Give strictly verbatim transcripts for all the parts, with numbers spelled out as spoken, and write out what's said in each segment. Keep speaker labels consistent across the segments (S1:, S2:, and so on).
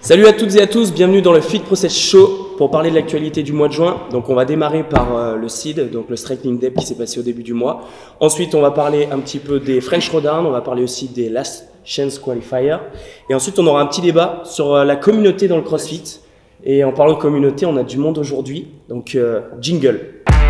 S1: Salut à toutes et à tous, bienvenue dans le Fit Process Show pour parler de l'actualité du mois de juin. Donc on va démarrer par euh, le S I D, donc le Strengthening Day qui s'est passé au début du mois. Ensuite on va parler un petit peu des French Throwdown, on va parler aussi des Last Chance Qualifier. Et ensuite on aura un petit débat sur euh, la communauté dans le CrossFit. Et en parlant de communauté, on a du monde aujourd'hui, donc euh, jingle.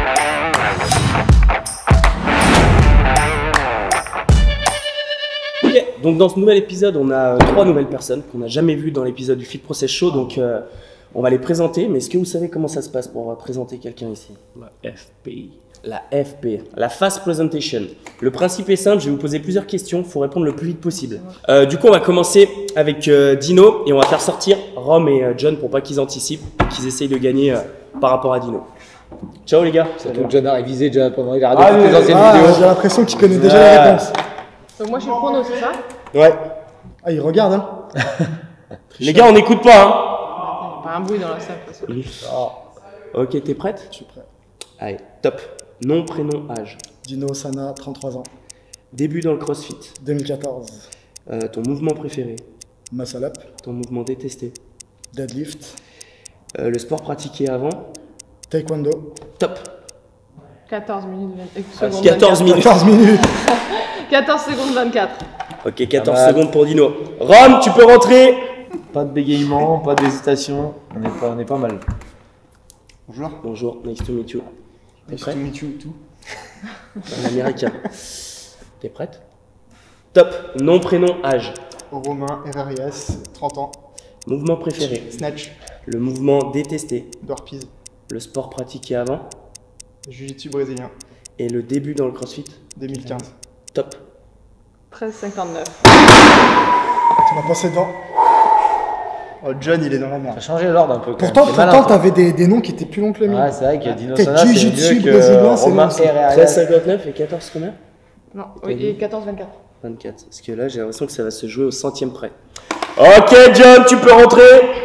S1: Okay. Donc dans ce nouvel épisode, on a euh, trois nouvelles personnes qu'on n'a jamais vues dans l'épisode du Fit Process Show, donc euh, on va les présenter. Mais est-ce que vous savez comment ça se passe pour euh, présenter quelqu'un ici?
S2: La F P.
S1: La F P, la Fast Presentation. Le principe est simple, je vais vous poser plusieurs questions, il faut répondre le plus vite possible. Euh, du coup, on va commencer avec euh, Dino et on va faire sortir Rom et euh, John pour pas qu'ils anticipent, qu'ils essayent de gagner euh, par rapport à Dino. Ciao les gars.
S3: Surtout que John a révisé déjà pendant il a
S4: Ah,
S3: regardé toutes les anciennes
S4: ah,
S3: vidéos.
S4: j'ai l'impression qu'il connaît déjà
S3: Ouais.
S4: les réponses.
S5: Donc moi je suis le chrono, c'est ça?
S1: Ouais.
S4: Ah, il regarde, hein.
S1: Les gars, on n'écoute pas, hein.
S5: Il n'y a pas un bruit dans la salle de toute façon.
S1: Ok, t'es prête?
S4: Je suis prêt.
S1: Allez, top. Nom, prénom, âge.
S4: Dino Sana, trente-trois ans,
S1: Début dans le CrossFit.
S4: deux mille quatorze.
S1: Euh, ton mouvement préféré.
S4: Muscle up,
S1: Ton mouvement détesté.
S4: deadlift,
S1: Euh, le sport pratiqué avant.
S4: taekwondo.
S1: Top.
S5: quatorze minutes vingt secondes.
S1: quatorze minutes.
S4: quatorze minutes.
S5: quatorze secondes vingt-quatre.
S1: Ok, quatorze
S3: Pas mal.
S1: secondes pour Dino. Rom, tu peux rentrer.
S2: Pas de bégaiement, pas d'hésitation. On est pas, on est pas mal.
S6: Bonjour.
S1: Bonjour, nice to meet you. T'es
S6: Nice
S1: prêt?
S6: to meet you, tout.
S1: Un américain. T'es prête? Top. Nom, prénom, âge.
S6: Romain Herrerias, trente ans.
S1: Mouvement préféré.
S6: Snatch,
S1: Le mouvement détesté.
S6: Dorpies,
S1: Le sport pratiqué avant.
S6: Jiu-Jitsu brésilien,
S1: Et le début dans le CrossFit.
S6: deux mille quinze.
S1: Top.
S5: treize cinquante-neuf.
S4: Tu m'as passé devant.
S6: Oh, John, il est dans la
S2: Ça a
S6: merde.
S2: changé l'ordre un peu. quand
S4: Pourtant,
S2: même. C'est malin,
S4: pourtant
S2: toi.
S4: t'avais des, des noms qui étaient plus longs que le mien.
S2: Ouais, c'est vrai qu'il y a Dino
S4: T'es
S2: Sana, c'est
S4: Jiu-Jitsu
S2: mieux que
S4: brésilien, c'est
S2: Romain
S4: long, ça.
S2: Herrera.
S1: treize cinquante-neuf et quatorze combien?
S5: Non, oui, et quatorze vingt-quatre.
S1: vingt-quatre. Parce que là, j'ai l'impression que ça va se jouer au centième près. Ok, John, tu peux rentrer.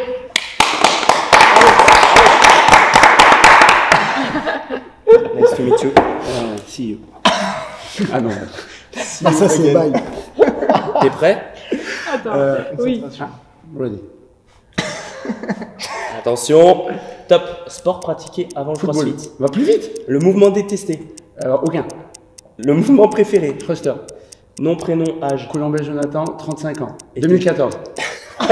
S1: Nice to meet you. Uh, see you.
S2: Ah non.
S4: Ah, ça, c'est bail.
S1: T'es prêt?
S5: Attends,
S6: Euh,
S5: oui.
S6: concentration.
S2: Ready.
S1: Attention. Top. Sport pratiqué avant le
S2: Football.
S1: CrossFit.
S2: Va plus vite.
S1: Le mouvement détesté.
S2: Alors, aucun.
S1: Le mouvement préféré.
S2: Thruster.
S1: Nom, prénom, âge.
S2: Colombet Jonathan, trente-cinq ans.
S1: Et
S2: deux mille quatorze.
S3: Ah,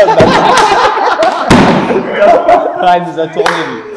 S3: il nous a tourné lui.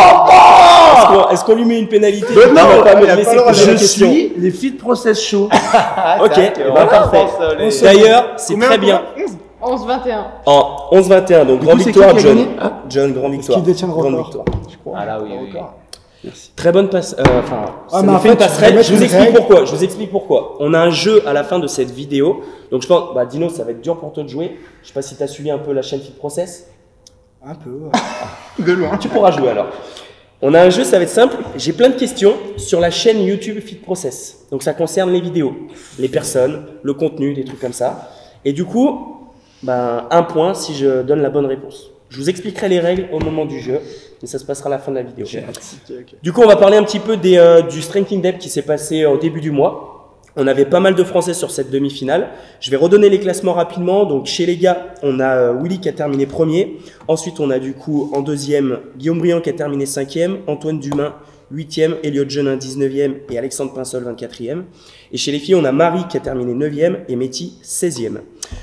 S1: Est-ce qu'on est-ce qu'on lui met une pénalité?
S2: non,
S1: Il va pas me
S6: il a
S1: laisser
S6: pas le droit de
S1: poser la
S2: Je
S1: question.
S2: suis les Fit Process Show.
S1: Ok,
S3: C'est vrai que,
S1: bah,
S3: ouais,
S1: parfait.
S3: je pense, euh, les-
S1: D'ailleurs, c'est
S6: Combien,
S1: très bien.
S6: combien
S5: onze vingt et un.
S1: En onze vingt et un, donc grande
S2: coup, c'est
S1: victoire,
S2: qui qui a
S1: John.
S2: gagné Hein
S1: John, grande victoire.
S4: qui détient le
S1: Grande
S4: record.
S1: victoire.
S6: Je crois.
S3: Ah là, oui, oui, oui.
S6: Record.
S1: Très bonne passe. euh, Enfin,
S4: Ah,
S1: ça
S4: mais
S1: nous
S4: en
S1: fait
S4: fait,
S1: une
S4: tu
S1: passerelle.
S4: devrais
S1: Je vous
S4: mettre une
S1: explique
S4: règle.
S1: pourquoi. Je vous explique pourquoi. On a un jeu à la fin de cette vidéo. Donc je pense, bah Dino, ça va être dur pour toi de jouer. Je sais pas si tu as suivi un peu la chaîne Fit Process.
S4: Un peu, ouais.
S6: De loin.
S1: Tu pourras jouer alors. On a un jeu, ça va être simple. J'ai plein de questions sur la chaîne YouTube Fit Process. Donc ça concerne les vidéos, les personnes, le contenu, des trucs comme ça. Et du coup, ben, un point si je donne la bonne réponse. Je vous expliquerai les règles au moment du jeu, mais ça se passera à la fin de la vidéo.
S6: Ok, ok.
S1: Du coup, on va parler un petit peu des, euh, du Strengthening Day qui s'est passé au début du mois. On avait pas mal de Français sur cette demi-finale. Je vais redonner les classements rapidement. Donc, chez les gars, on a euh, Willy qui a terminé premier. Ensuite, on a du coup en deuxième Guillaume Briand qui a terminé cinquième, Antoine Dumain huitième, Elliot Jeunin dix-neuvième et Alexandre Pinsol vingt-quatrième. Et chez les filles, on a Marie qui a terminé neuvième et Métis seizième.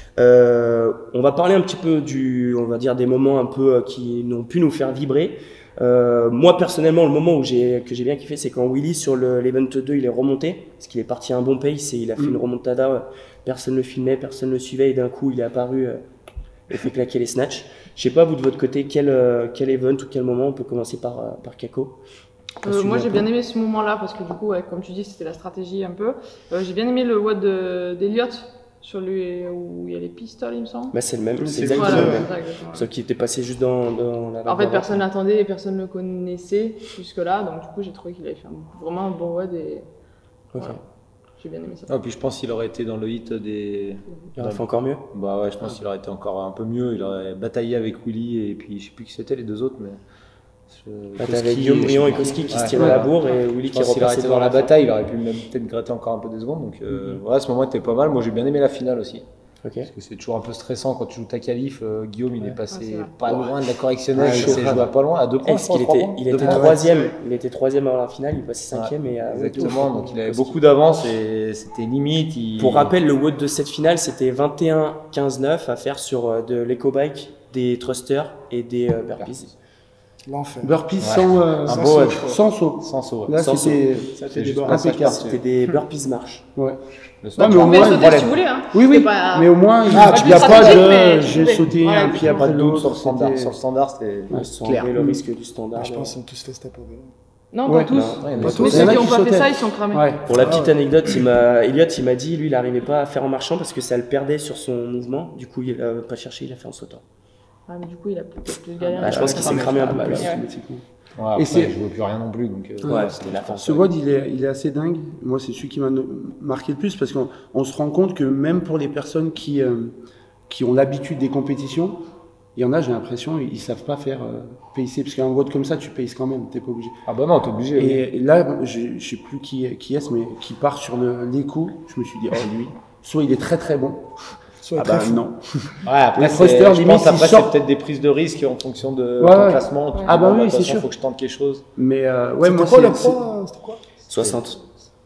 S1: Euh, on va parler un petit peu du, on va dire des moments un peu euh, qui n'ont pu nous faire vibrer. Euh, moi personnellement, le moment où j'ai que j'ai bien kiffé, c'est quand Willy sur le l'event deux, il est remonté parce qu'il est parti à un bon pace et il a fait une remontada. euh, Personne ne le filmait, personne ne le suivait et d'un coup, il est apparu euh, et fait claquer les snatchs. Je sais pas vous de votre côté quel euh, quel event ou quel moment. On peut commencer par euh, par Kako.
S5: Euh, moi j'ai bien aimé ce moment-là parce que du coup, ouais, comme tu dis, c'était la stratégie un peu. Euh, j'ai bien aimé le WOD de- d'Eliott sur lui où il y a les pistoles, il me semble.
S1: Bah, c'est le même, c'est
S6: C'est
S1: exactement
S5: Voilà,
S1: le
S5: c'est
S1: même.
S5: ça, exactement.
S1: Sauf qu'il était passé juste dans, dans la.
S5: En fait, personne l'attendait et personne ne le connaissait jusque-là, donc du coup, j'ai trouvé qu'il avait fait un- vraiment un bon WOD et
S1: Ok.
S5: voilà. J'ai bien aimé ça.
S3: Ah, puis je pense qu'il aurait été dans le hit des.
S1: Il aurait fait encore mieux.
S3: Bah ouais, je pense qu'il aurait été encore un peu mieux. Il aurait bataillé avec Willy et puis je sais plus qui c'était les deux autres, mais. je-
S1: Là,
S3: Koski
S1: t'avais Guillaume Briand et
S3: je-
S1: Koski qui
S3: Ouais.
S1: se tiraient la bourre et Willy
S3: Je
S1: qui
S3: pense qu'il aurait
S1: repassait
S3: été dans la
S1: fin.
S3: bataille, il aurait pu même peut-être gratter encore un peu des secondes. Donc euh,
S1: Mhm.
S3: voilà, ce moment était pas mal. Moi j'ai bien aimé la finale aussi.
S1: Ok.
S3: Parce que c'est toujours un peu stressant quand tu joues ta qualif. Euh, Guillaume, il est
S5: Ouais,
S3: passé
S5: c'est vrai.
S3: pas loin de la correctionnelle.
S1: Ouais,
S3: il s'est
S1: chaud.
S3: joué à pas loin, à deux points.
S1: Est-ce
S3: je crois,
S1: qu'il
S3: trois
S1: était,
S3: points.
S1: il
S3: Deux
S1: était
S3: points.
S1: troisième, il était troisième avant la finale, il passait cinquième
S3: Ouais,
S1: et à
S3: exactement, donc il avait beaucoup d'avance et c'était limite. Il...
S1: Pour rappel, le WOD de cette finale, c'était vingt et un quinze neuf à faire sur euh, de l'EcoBike, des thrusters et des euh, burpees.
S4: L'enfer.
S7: Burpees
S3: Ouais.
S7: sans, euh,
S3: Un
S4: Sans
S3: beau
S4: saut,
S3: ouais.
S4: je crois.
S7: sans saut.
S3: Sans saut. ouais.
S7: Là,
S1: Sans
S7: c'était.
S6: Ça fait
S3: C'est
S6: des
S3: juste
S6: bords.
S3: un impeccable.
S1: C'était des burpees marche.
S7: Ouais.
S3: Le
S7: Non,
S3: stop,
S7: mais
S5: Tu
S7: au
S5: pouvais
S7: moins,
S5: sauter
S3: problème.
S5: si tu voulais. Hein.
S7: Oui, oui,
S5: C'était pas-
S7: mais au moins, il n'y
S4: Ah,
S7: a,
S4: tu
S7: il y a
S5: peux
S7: pas
S5: stratégique,
S7: de
S5: mais
S7: j'ai
S5: tu
S7: sauté
S5: pouvais.
S7: un
S5: Voilà,
S7: pied
S3: Pas
S7: après
S3: de doute
S7: l'autre.
S3: sur le standard.
S7: c'était-
S3: Sur le standard, c'était
S1: Ils se sont
S3: clair.
S1: enlevés le risque du standard.
S4: Ah, je pense qu'ils ont tous fait step au vélo.
S5: Non,
S7: Ouais.
S5: pas tous.
S1: Non,
S3: Ouais,
S1: mais
S3: mais
S5: Mais
S7: tous. Il y
S5: ceux
S7: en a
S5: qui n'ont
S7: qui
S5: pas fait
S7: sautaient.
S5: ça, ils sont cramés.
S7: Ouais.
S1: Pour la
S4: Ah
S1: petite
S4: ouais.
S1: anecdote, il m'a, Elliot, il m'a dit, lui, il n'arrivait pas à faire en marchant parce que ça le perdait sur son mouvement. Du coup, il n'a pas cherché, il a fait en sautant.
S5: Ah, mais du coup, il a plus, plus galéré.
S1: Ah, je pense qu'il s'est cramé un
S7: Ah,
S1: peu
S7: bah,
S1: plus.
S7: là,
S5: Ouais.
S7: automatiquement.
S3: Ouais, après,
S7: Et c'est-
S3: je jouais plus rien non plus. Donc, euh,
S1: Ouais, c'était la fin.
S7: Ce WOD, il est, il est assez dingue. Moi, c'est celui qui m'a no- marqué le plus parce qu'on on se rend compte que même pour les personnes qui, euh, qui ont l'habitude des compétitions, il y en a, j'ai l'impression, ils ne savent pas faire euh, pacer. Parce qu'un WOD comme ça, tu payes quand même, tu n'es pas obligé.
S3: Ah bah non, t'es obligé. oui.
S7: Et, et là, je ne sais plus qui, qui est-ce, mais qui part sur le- l'écho, je me suis dit, oh lui, soit il est très très bon,
S4: Soit
S7: ah
S4: très
S7: bah
S4: fou.
S7: non.
S3: Ouais, après,
S7: Les
S3: c'est-
S7: thrusters,
S3: je
S7: limite,
S3: pense après,
S7: ils
S3: c'est
S7: sortent.
S3: peut-être des prises de risque en fonction de
S7: Ouais,
S3: ton
S7: ouais.
S3: classement. Tu dis,
S7: Ah bah
S3: bon,
S7: oui,
S3: de toute
S7: c'est
S3: façon,
S7: sûr.
S3: faut que je tente quelque chose.
S7: Mais euh, ouais,
S4: C'était
S7: moi,
S4: quoi
S7: c'est-
S4: le
S7: c'est-
S4: poids C'était quoi
S1: soixante.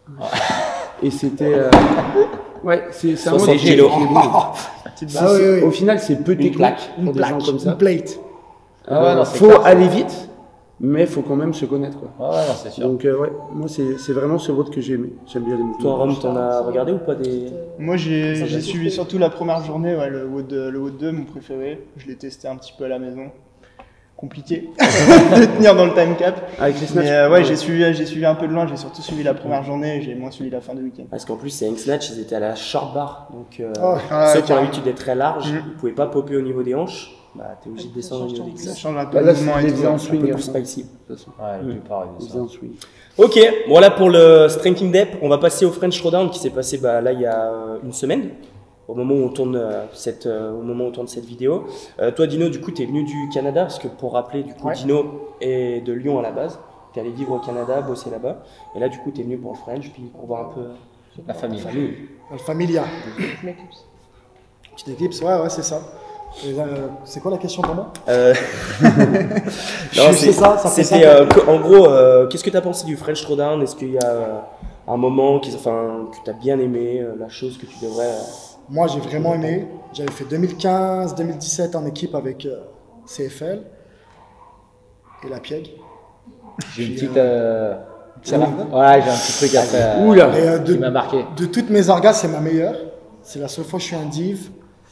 S7: Et c'était. euh, ouais, c'est c'est un
S1: soixante
S7: mode qui est-
S1: kilos.
S7: qui est bon.
S4: Ah oui, oui,
S7: Au
S4: oui.
S7: final, c'est peu technique
S4: Une
S7: pour des gens
S4: plaque,
S7: comme ça.
S4: une plate.
S3: Ah ouais,
S7: Euh,
S3: non, c'est
S7: faut
S3: clair.
S7: aller vite, mais faut quand même se connaître. Quoi.
S3: Ouais, ouais, non, c'est sûr.
S7: Donc, euh, ouais, moi, c'est c'est vraiment ce vote que j'ai aimé. J'aime bien les mouvements.
S1: Toi, Rome, t'en as regardé ou pas des.
S6: Moi, j'ai
S1: Ça
S6: j'ai
S1: date.
S6: suivi surtout la première journée, ouais, le WOD, le WOD deux, mon préféré. Je l'ai testé un petit peu à la maison. Compliqué de tenir dans le time cap.
S7: Avec les snatchs.
S6: Mais euh, ouais, j'ai suivi, j'ai suivi un peu de loin, j'ai surtout suivi la première journée et j'ai moins suivi la fin du week-end.
S1: Parce qu'en plus, c'est Hang Snatch, ils étaient à la short bar. Donc, euh,
S4: Oh,
S6: ouais,
S1: ceux qui ont
S6: carrément.
S1: l'habitude d'être très larges,
S6: Mhm.
S1: ils pouvaient pas popper au niveau des hanches. Bah, t'es obligé de descendre au niveau des
S6: Ça
S1: cuisses.
S6: change un peu
S7: Bah,
S6: le
S7: là,
S6: mouvement
S7: c'est
S6: et
S7: les
S6: tout.
S7: faisait en
S1: Un
S7: swing.
S1: peu
S7: à
S1: plus
S7: fond.
S1: spicy.
S7: De toute façon.
S3: Ouais, la plupart, ils
S7: Ils
S3: faisaient
S7: faisaient
S3: ça.
S7: en swing.
S1: Ok, voilà pour le Strength Dep. On va passer au French Throwdown qui s'est passé bah, là il y a euh, une semaine, au moment où on tourne euh, cette, euh, au moment où on tourne cette vidéo. Euh, toi, Dino, du coup, tu es venu du Canada parce que pour rappeler, du coup,
S4: Ouais.
S1: Dino est de Lyon à la base. Tu es allé vivre au Canada, bosser là-bas, et là, du coup, tu es venu pour le French, puis pour voir un peu. euh,
S3: La famille.
S4: La Familia.
S5: Je m'éclipse.
S4: Petite éclipse, ouais, ouais, c'est ça. Et, euh, c'est quoi la question pour moi
S1: Euh,
S4: Je
S1: non,
S4: sais
S1: c'est-
S4: ça, ça fait
S1: c'était
S4: ça.
S1: euh, que- en gros, euh, qu'est-ce que tu as pensé du French Throwdown? Est-ce qu'il y a euh, un moment qui, enfin, que tu as bien aimé, euh, la chose que tu devrais. euh,
S4: Moi, j'ai vraiment aimé. J'avais fait deux mille quinze deux mille dix-sept en équipe avec euh, C F L et la Pieg.
S3: J'ai une
S4: Puis,
S3: petite. euh,
S4: Ça va
S3: Ouais, j'ai un petit truc après. euh,
S7: Oula.
S4: Et, euh,
S3: Qui
S4: de,
S3: m'a marqué.
S4: de toutes mes orgas, c'est ma meilleure. C'est la seule fois que je suis un div.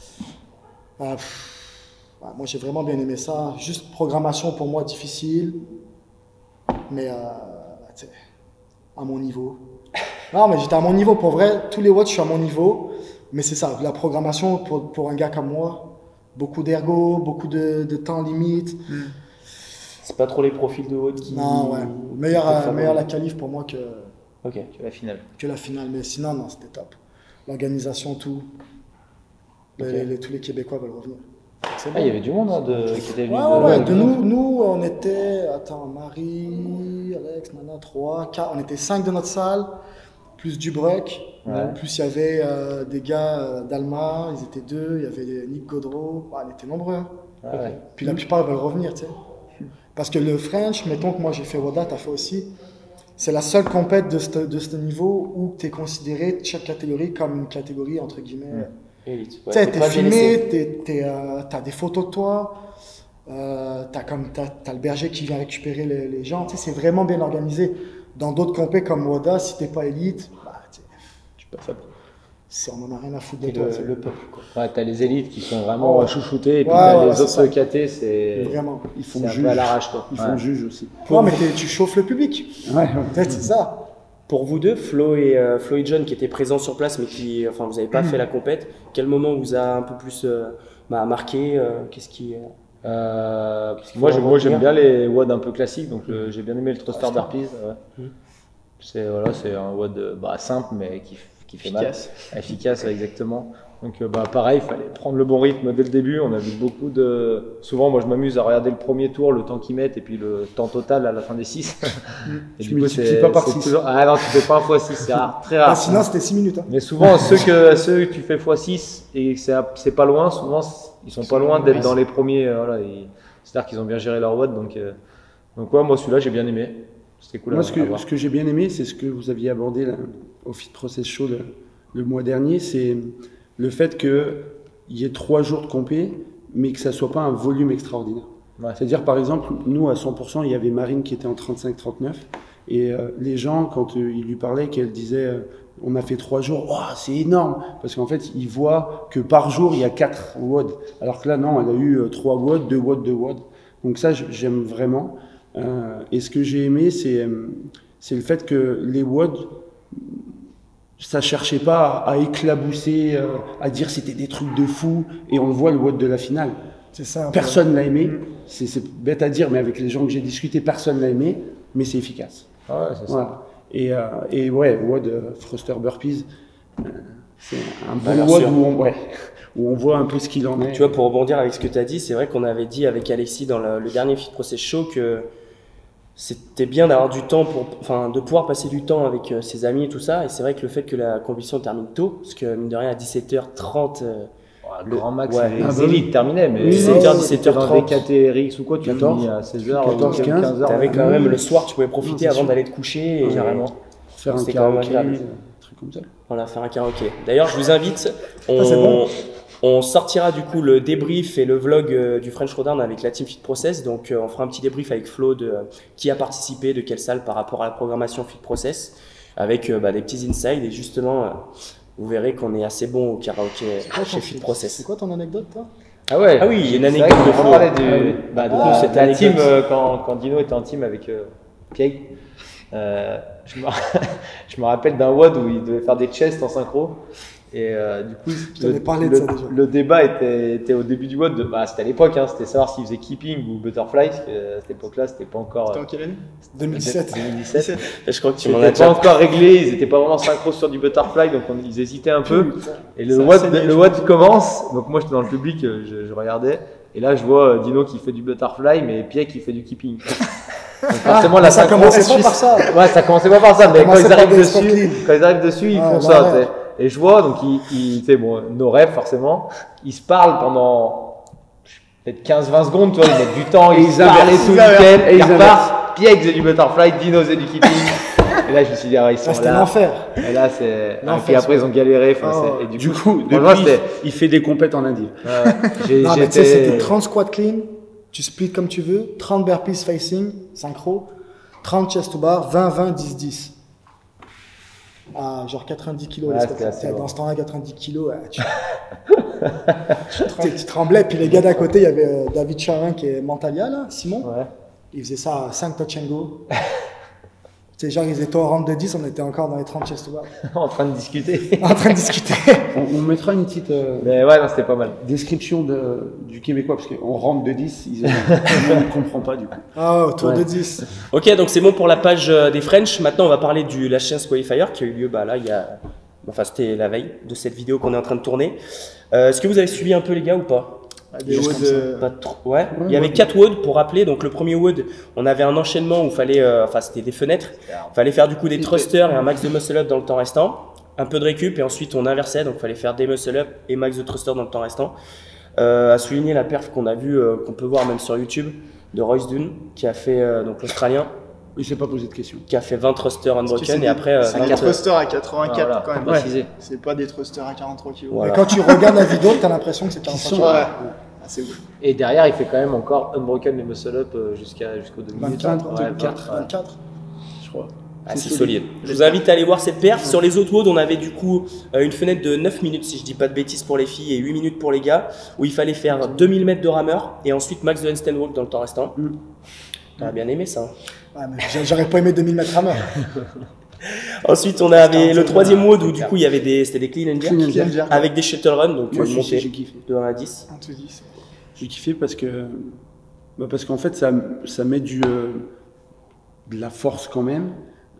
S4: Ah, pff, ouais, moi, j'ai vraiment bien aimé ça. Juste programmation pour moi difficile. Mais euh, tu sais, à mon niveau. Non, mais j'étais à mon niveau. Pour vrai, tous les watts, je suis à mon niveau. Mais c'est ça, la programmation pour, pour un gars comme moi. Beaucoup d'ergo, beaucoup de, de temps limite.
S1: C'est pas trop les profils de haut qui.
S4: Non, ouais. Meilleur,
S1: qui
S4: euh,
S1: favorisent.
S4: meilleur la qualif pour moi que,
S1: Ok.
S3: Que la finale.
S4: que la finale. Mais sinon, non, c'était top. L'organisation, tout. Les-
S1: Ok.
S4: les- les- tous les Québécois veulent revenir. C'est
S3: Ah, il y avait du monde hein, de... qui était
S4: Ouais,
S3: venu.
S4: ouais,
S3: de-
S4: ouais.
S3: de-
S4: De nous, nous, on était. Attends, Marie, Alex, Nana, trois, quatre. On était cinq de notre salle, plus Dubreuc.
S3: Ouais.
S4: Plus il y avait euh, des gars euh, d'Alma, ils étaient deux. Il y avait Nick Godreau. Ouais, on était nombreux. hein.
S3: Ah ouais.
S4: Puis la plupart veulent revenir, tu sais. Parce que le French, mettons que moi j'ai fait Woda, t'as fait aussi, c'est la seule compète de ce de ce niveau où tu es considéré, chaque catégorie, comme une catégorie, entre guillemets.
S3: Ouais.
S1: Élite.
S4: Tu sais,
S1: t'es
S4: t'es
S1: pas
S4: filmé,
S1: délaissé.
S4: t'es- t'es, euh, t'as des photos de toi, euh, t'as comme t'as, t'as le berger qui vient récupérer les, les gens, tu sais, c'est vraiment bien organisé. Dans d'autres compètes comme Woda, si t'es pas élite, bah, tu sais,
S3: Tu passes après.
S4: c'est- on en a rien à foutre de
S1: T'es
S4: toi. tu
S1: le,
S4: sais.
S1: le peuple, quoi.
S3: Ouais, t'as les élites qui sont vraiment
S4: Ouais.
S3: chouchoutés et puis
S4: Ouais,
S3: t'as
S4: ouais,
S3: les
S4: c'est
S3: autres
S4: ça.
S3: K T, c'est
S4: Vraiment.
S7: Ils font
S3: c'est un
S7: juge.
S3: peu à l'arrache quoi.
S7: Ils
S3: Ouais.
S7: font juge aussi.
S4: Non, mais t'es- tu chauffes le public.
S7: Ouais, ouais.
S4: Peut-être c'est ça.
S1: Pour vous deux, Flo et, euh, Flo et John qui étaient présents sur place mais qui, enfin, vous n'avez pas fait la compète, quel moment vous a un peu plus euh, bah, marqué euh, Qu'est-ce qui. euh,
S3: Euh,
S1: Qu'est-ce qu'il
S3: moi,
S1: faut
S3: j'aime- moi, j'aime
S1: retenir
S3: bien les W O D un peu classiques, donc le- j'ai bien aimé le thruster
S1: Ouais,
S3: burpees. Ouais.
S1: Mhm.
S3: C'est voilà, c'est un W O D euh, bah, simple mais qui, qui fait
S6: Efficace.
S3: mal. Efficace, ouais, exactement. Donc euh, bah, pareil, il fallait prendre le bon rythme dès le début. On a vu beaucoup de... Souvent, moi je m'amuse à regarder le premier tour, le temps qu'ils mettent et puis le temps total à la fin des six. Et
S7: Je
S3: du coup,
S7: multiplie
S3: c'est
S7: pas par
S3: c'est
S7: six.
S3: toujours... Ah non, tu fais pas un fois six, c'est rare, très rare.
S4: Ah, sinon, c'était six minutes. Hein.
S3: Mais souvent, ceux que, ceux que tu fais fois six et que c'est à- c'est pas loin, souvent ils sont pas loin d'être dans les premiers. euh, Voilà, et c'est-à-dire qu'ils ont bien géré leur watt. Donc, euh, donc ouais, moi celui-là j'ai bien aimé. C'était cool
S7: Moi,
S3: à,
S7: ce
S3: à
S7: que,
S3: voir.
S7: ce que j'ai bien aimé, c'est ce que vous aviez abordé là, au Fit Process Show le, le mois dernier, c'est le fait qu'il y ait trois jours de compé, mais que ça soit pas un volume extraordinaire.
S3: Ouais.
S7: C'est-à-dire, par exemple, nous, à cent pour cent, il y avait Marine qui était en trente-cinq trente-neuf, et euh, les gens, quand euh, ils lui parlaient, qu'elle disait euh, on a fait trois jours, oh, c'est énorme, parce qu'en fait, ils voient que par jour, il y a quatre W O D, alors que là, non, elle a eu euh, trois W O D, deux W O D, deux W O D. Donc ça, j- j'aime vraiment. Euh, et ce que j'ai aimé, c'est euh, c'est le fait que les W O D, ça cherchait pas à, à éclabousser, euh, à dire c'était des trucs de fou, et on le voit le W O D de la finale.
S4: C'est ça. un peu.
S7: Personne l'a aimé, c'est c'est bête à dire, mais avec les gens que j'ai discuté, personne l'a aimé, mais c'est efficace.
S3: Ah ouais, c'est ça.
S7: Voilà. Et, euh, et ouais, W O D euh, Thruster Burpees, euh, c'est un bon
S1: Valeur
S7: W O D
S1: sûre.
S7: où on, ouais, où on voit un peu ce qu'il en est.
S1: Tu vois, pour rebondir avec ce que tu as dit, c'est vrai qu'on avait dit avec Alexis dans le, le dernier Fit Process Show que c'était bien d'avoir du temps pour, enfin, de pouvoir passer du temps avec euh, ses amis et tout ça. Et c'est vrai que le fait que la compétition termine tôt, parce que mine de rien à dix-sept heures trente, euh,
S3: Ouais,
S1: Le-
S3: grand max,
S1: ouais.
S3: les
S7: Ah bah
S3: élites terminaient, mais
S7: Oui,
S3: dix-sept
S7: dix-sept heures,
S3: heures,
S1: dix-sept heures
S3: dans des
S1: trente.
S3: K T R X ou quoi, tu
S7: quatorze,
S3: finis à seize heures,
S7: quatorze,
S3: ou
S7: quinze,
S3: quinze heures.
S1: t'avais
S3: ouais.
S1: quand même le soir, tu pouvais profiter
S7: Non, c'est
S1: avant
S7: sûr.
S1: d'aller te coucher. Et,
S3: Carrément.
S7: Faire un
S1: c'est quand même
S7: karaoké,
S1: agréable.
S7: un truc comme ça.
S1: Voilà, faire un karaoké. D'ailleurs, je vous invite, on,
S4: Ah, c'est bon.
S1: on sortira du coup le débrief et le vlog euh, du French Throwdown avec la team Fit Process. Donc, euh, on fera un petit débrief avec Flo de euh, qui a participé, de quelle salle par rapport à la programmation Fit Process, avec euh, bah, des petits insights. Et justement, euh, vous verrez qu'on est assez bon au karaoké
S4: C'est quoi
S1: chez
S4: ton-
S1: Fit
S4: C'est
S1: Process.
S4: quoi ton anecdote, toi?
S3: Ah ouais.
S1: Ah oui, il y a une
S3: C'est
S1: anecdote
S3: vrai
S1: de
S3: qu'on
S1: Flo.
S3: parlait du,
S1: Ah oui.
S3: bah, de
S1: Ah,
S3: la-
S1: cette
S3: la
S1: anecdote.
S3: team euh, quand, quand Dino était en team avec euh, Pierre. Euh, je, me, je me rappelle d'un W O D où il devait faire des chests en synchro. Et euh, du coup,
S4: Je t'avais
S3: le,
S4: parlé de
S3: le-
S4: ça déjà.
S3: le débat était, était au début du W O D. de- Bah, c'était à l'époque, hein, c'était savoir s'il faisait keeping ou butterfly. Parce que à cette époque-là, c'était pas encore.
S6: C'était
S3: euh,
S6: en quelle année
S4: deux mille dix-sept.
S3: deux mille dix-sept.
S1: Je crois que tu m'en as
S3: C'était
S1: déjà
S3: pas encore réglé, ils étaient pas vraiment synchro sur du butterfly, donc on- ils hésitaient un peu. Et le
S6: Ça
S3: W O D,
S6: saignait,
S3: le
S6: je
S3: W O D commence, donc moi j'étais dans le public, euh, je, je regardais, et là je vois euh, Dino qui fait du butterfly, mais Pierre qui fait du keeping. Donc forcément la
S4: ça
S3: synchro-
S4: commençait pas par ça.
S3: Ouais, ça commençait pas par ça, mais quand
S4: commençait
S3: ils
S4: par
S3: arrivent
S4: des
S3: dessus,
S4: sport clean.
S3: quand ils arrivent dessus, ils
S4: Ah,
S3: font
S4: bah
S3: ça.
S4: ouais.
S3: t'sais. Et je vois, donc ils, ils tu sais, bon, nos rêves forcément, ils se parlent pendant peut-être quinze vingt secondes, tu vois, ils mettent du temps, ils,
S7: ils
S3: se parlent et
S7: inversent,
S3: tout,
S7: ils inversent,
S3: nickel,
S7: et
S3: et
S7: ils
S3: ils repartent, Pierre faisait du butterfly, Dino faisait du keeping. Et là je me suis dit, ah ouais, ils sont
S4: Ah, c'était
S3: là.
S4: l'enfer.
S3: Et là c'est. Et
S4: L'enfer,
S3: puis après ils ont galéré. Enfin,
S4: Oh.
S3: c'est- et du,
S7: Du
S3: coup,
S7: coup,
S3: franchement,
S7: depuis,
S3: c'était.
S7: il fait des compètes en Indie.
S3: euh, j'ai-
S4: Non, mais tu sais,
S3: j'étais-
S4: c'était trente squats clean, tu splits comme tu veux, trente burpees facing, synchro, trente chest to bar, vingt vingt, dix dix. Ah, genre quatre-vingt-dix kilos.
S3: Ouais,
S4: les
S3: c'était
S4: squats.
S3: assez
S4: T'es
S3: lourd.
S4: Dans ce temps-là, quatre-vingt-dix kilos, ouais, tu... tu, trem- tu tremblais. Puis les gars d'à côté, il y avait euh, David Charin qui est Mentalia, là, Simon.
S3: Ouais.
S4: Il faisait ça à cinq touch and go. Tu sais, genre, ils étaient au round de dix, on était encore dans les trente chest to bar.
S3: en train de discuter.
S4: En train de discuter.
S7: On, on mettra une petite euh,
S3: Mais ouais, non, c'était pas mal.
S7: description de, du Québécois, parce qu'on rentre de dix, ils, on ne comprend pas du coup.
S4: Ah, autour
S7: Ouais.
S4: de dix.
S1: Ok, donc c'est bon pour la page euh, des French. Maintenant, on va parler du la Chance Qualifier qui a eu lieu bah, là, il y a. Enfin, c'était la veille de cette vidéo qu'on est en train de tourner. Euh, Est-ce que vous avez suivi un peu, les gars, ou pas?
S6: Des
S4: Juste
S6: W O
S4: comme
S6: D,
S4: ça.
S6: euh,
S1: Pas trop. Ouais.
S7: Ouais,
S1: Il y avait
S7: ouais.
S1: quatre W O D pour rappeler. Donc, le premier W O D, on avait un enchaînement où il fallait. euh, Enfin, c'était des fenêtres. Il fallait faire du coup des thrusters et un max de muscle up dans le temps restant. Un peu de récup et ensuite on inversait. Donc, il fallait faire des muscle up et max de thrusters dans le temps restant. Euh, à souligner la perf qu'on a vu, euh, qu'on peut voir même sur YouTube, de Royce Dunn, qui a fait, euh, donc l'Australien,
S7: Il ne s'est pas posé de questions.
S1: qui a fait vingt thrusters
S6: parce que
S1: unbroken
S6: c'est
S1: et
S6: des-
S1: après euh,
S6: c'est
S1: vingt,
S6: des thrusters à quatre-vingt-quatre
S3: Ah, voilà,
S6: quand même.
S3: faut préciser.
S6: C'est pas des thrusters à quarante-trois kilos.
S1: Voilà.
S4: Et quand tu regardes la vidéo, t'as l'impression que c'est quarante-trois
S7: sont-
S4: kilos.
S6: Ouais. Ah, c'est ouf.
S3: Et derrière, il fait quand même encore unbroken les muscle up euh, jusqu'à jusqu'au deux minutes.
S4: vingt-quatre,
S3: Ouais,
S4: vingt-quatre,
S3: ouais.
S4: vingt-quatre.
S7: Je crois.
S1: Ah, c'est solide. Je vous invite à aller voir cette perf. Sur les autres W O D, on avait du coup euh, une fenêtre de neuf minutes, si je dis pas de bêtises, pour les filles et huit minutes pour les gars, où il fallait faire deux mille mètres de rameur et ensuite max de handstand walk dans le temps restant.
S7: Mm.
S1: T'aurais bien aimé ça. hein.
S4: Ouais, mais j'a- j'aurais pas aimé deux mille mètres à l'heure.
S1: Ensuite, on avait le troisième W O D où du coup il y avait des, c'était des clean and jerk
S7: Clean and
S6: Clean and jerk.
S1: avec des shuttle runs, donc
S7: Moi,
S1: euh,
S7: je
S1: monter
S7: j'ai kiffé.
S1: de un à dix.
S6: Un tout dix.
S7: J'ai kiffé parce que bah parce qu'en fait ça, ça met du euh, de la force quand même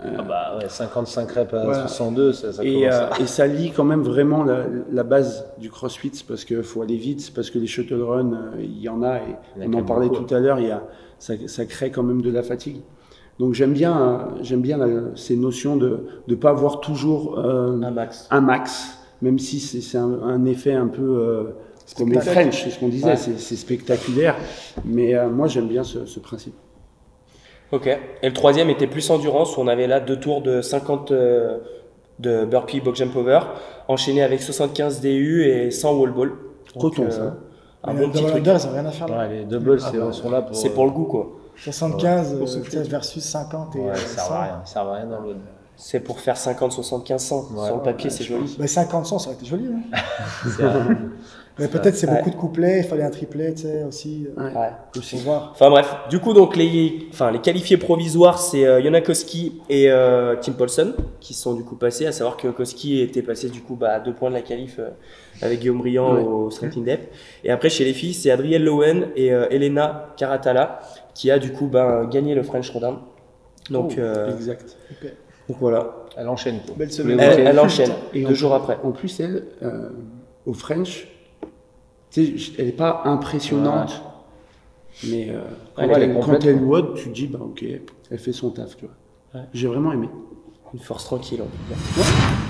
S7: Euh,
S3: Ah bah ouais, cinquante-cinq reps à
S7: Voilà.
S3: soixante-deux, ça, ça
S7: et,
S3: commence
S7: euh,
S3: à...
S7: et ça lie quand même vraiment la, la base du CrossFit, c'est parce qu'il faut aller vite, c'est parce que les shuttle runs, euh, il y en a, et
S3: Il y en a
S7: on
S3: quand
S7: en
S3: même
S7: parlait
S3: beaucoup.
S7: tout à l'heure, il y a, ça, ça crée quand même de la fatigue. Donc j'aime bien, euh, j'aime bien la- ces notions de ne pas avoir toujours euh,
S1: Un max.
S7: un max, même si c'est c'est un, un effet un peu euh, comme les
S4: Spectaculaire.
S7: French, c'est ce qu'on disait,
S1: Ouais.
S7: c'est c'est spectaculaire, mais euh, moi j'aime bien ce, ce principe.
S1: Ok. Et le troisième était plus endurance, où on avait là deux tours de cinquante euh, de burpee box jump over, enchaîné avec soixante-quinze D U et cent wall ball. Donc,
S7: Coton, ça.
S1: Un
S4: Mais
S1: bon
S4: les
S1: petit
S4: double
S1: truc.
S4: under, ils ont rien à faire là.
S3: Ouais, les doubles,
S1: Ah
S3: c'est-
S1: bah,
S3: sont là pour...
S1: C'est pour le goût, quoi.
S4: soixante-quinze
S6: Pour
S4: euh,
S6: souffler.
S4: tu sais, versus cinquante et
S3: Ouais,
S4: euh,
S3: ça sert
S4: cent.
S3: à rien, ça sert à rien dans le...
S1: C'est pour faire cinquante, soixante-quinze, cent.
S3: Ouais,
S1: Sur le papier,
S3: ouais,
S1: c'est
S3: je
S1: joli.
S4: Bah, cinquante cent, ça aurait été joli. Hein.
S3: C'est un-
S4: Mais peut-être c'est
S1: Ouais.
S4: beaucoup de couplets, il fallait un triplet, tu sais, aussi. euh,
S7: Ouais.
S1: Ouais.
S4: Faut voir.
S1: Enfin bref, du coup donc les, enfin, les qualifiés provisoires c'est euh, Jonakowski et euh, Tim Paulson qui sont du coup passés, à savoir que Koski était passé du coup bah, à deux points de la qualif euh, avec Guillaume Briand
S7: Ouais.
S1: au Strength in Depth. Et après chez les filles c'est Adrienne Lowen et euh, Elena Karatala qui a du coup bah, gagné le French Rodin. Donc,
S7: Oh,
S1: euh,
S7: exact.
S1: donc voilà,
S3: Elle enchaîne, quoi.
S6: Belle
S3: Tous
S6: semaine.
S3: les
S1: elle,
S3: week-ends.
S1: elle enchaîne
S7: Et
S1: deux
S7: en-
S1: jours après.
S7: En plus, elle, euh, au French, tu sais, elle n'est pas impressionnante, mais euh, quand,
S3: Ouais, elle est
S7: elle, quand
S3: complète,
S7: elle
S3: quoi.
S7: WOD, tu te dis, bah ok, elle fait son taf, tu vois.
S1: Ouais.
S7: J'ai vraiment aimé.
S1: Une force tranquille en tout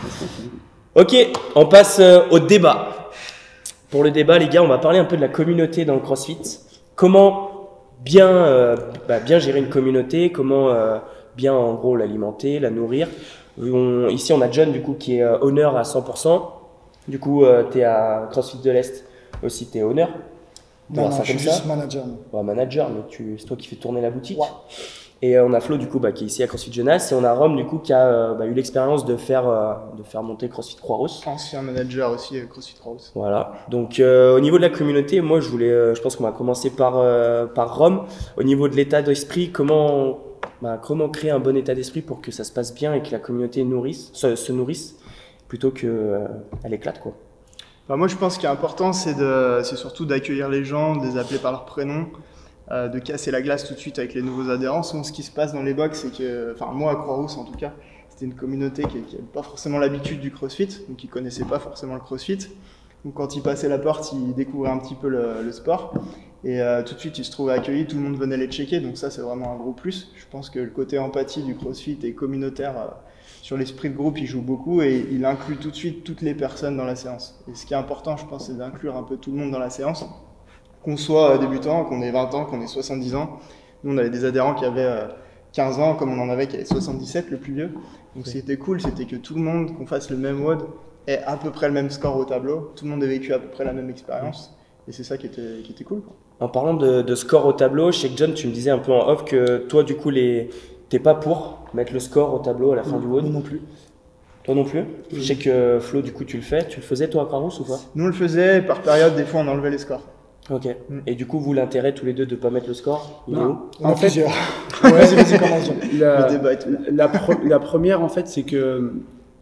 S1: cas. Ok, on passe euh, au débat. Pour le débat, les gars, on va parler un peu de la communauté dans le CrossFit. Comment bien, euh, bah, bien gérer une communauté, comment euh, bien en gros l'alimenter, la nourrir. On- ici, on a John du coup qui est euh, honneur à cent pour cent. Du coup, euh, tu es à CrossFit de l'Est aussi, tu es honneur. On va
S4: Non,
S1: voir
S4: non,
S1: ça
S4: je suis
S1: comme ça.
S4: juste manager. moi.
S1: Bon, manager, mais tu, c'est toi qui fais tourner la boutique.
S4: Ouais.
S1: Et euh, on a Flo du coup bah, qui est ici à CrossFit Jeunesse et on a Rome du coup qui a euh, bah, eu l'expérience de faire euh, de faire monter CrossFit Croix-Rousse.
S6: Ancien manager aussi, euh, CrossFit Rose.
S1: Voilà. Donc euh, au niveau de la communauté, moi je voulais, euh, je pense qu'on va commencer par euh, par Rome. Au niveau de l'état d'esprit, comment bah, comment créer un bon état d'esprit pour que ça se passe bien et que la communauté nourrisse, se, se nourrisse plutôt que euh, elle éclate quoi.
S6: Enfin, moi, je pense qu'il est important, c'est de, c'est surtout d'accueillir les gens, de les appeler par leur prénom, euh, de casser la glace tout de suite avec les nouveaux adhérents. Souvent, ce qui se passe dans les box, c'est que, enfin, moi à Croix-Rousse en tout cas, c'était une communauté qui n'avait pas forcément l'habitude du CrossFit, donc qui connaissait pas forcément le CrossFit. Donc, quand ils passaient la porte, ils découvraient un petit peu le, le sport. Et euh, tout de suite, ils se trouvaient accueillis, tout le monde venait les checker, donc ça, c'est vraiment un gros plus. Je pense que le côté empathie du CrossFit et communautaire euh, sur l'esprit de groupe, il joue beaucoup et il inclut tout de suite toutes les personnes dans la séance. Et ce qui est important, je pense, c'est d'inclure un peu tout le monde dans la séance, qu'on soit euh, débutant, qu'on ait vingt ans, qu'on ait soixante-dix ans. Nous, on avait des adhérents qui avaient euh, quinze ans, comme on en avait qui avaient soixante-dix-sept, le plus vieux. Donc, ce qui était cool, c'était que tout le monde, qu'on fasse le même WOD, ait à peu près le même score au tableau. Tout le monde ait vécu à peu près la même expérience. Et c'est ça qui était, qui était cool, quoi.
S1: En parlant de, de score au tableau, je sais que John, tu me disais un peu en off que toi du coup les t'es pas pour mettre le score au tableau à la fin du WOD.
S4: Moi non plus.
S1: Toi non plus. Je sais que Flo du coup tu le fais. Tu le faisais toi à Croix-Rousse ou pas?
S6: Nous, on le faisait, par période, des fois, on enlevait les scores.
S1: Ok.
S6: Mm.
S1: Et du coup, vous l'intérêt tous les deux de pas mettre le score, il est
S7: Non.
S1: où?
S4: On a
S7: En fait,
S4: plusieurs. Vas-y, vas-y, commence. John.
S7: La,
S6: Le débat est tout.
S7: la, pre- la première, en fait, c'est que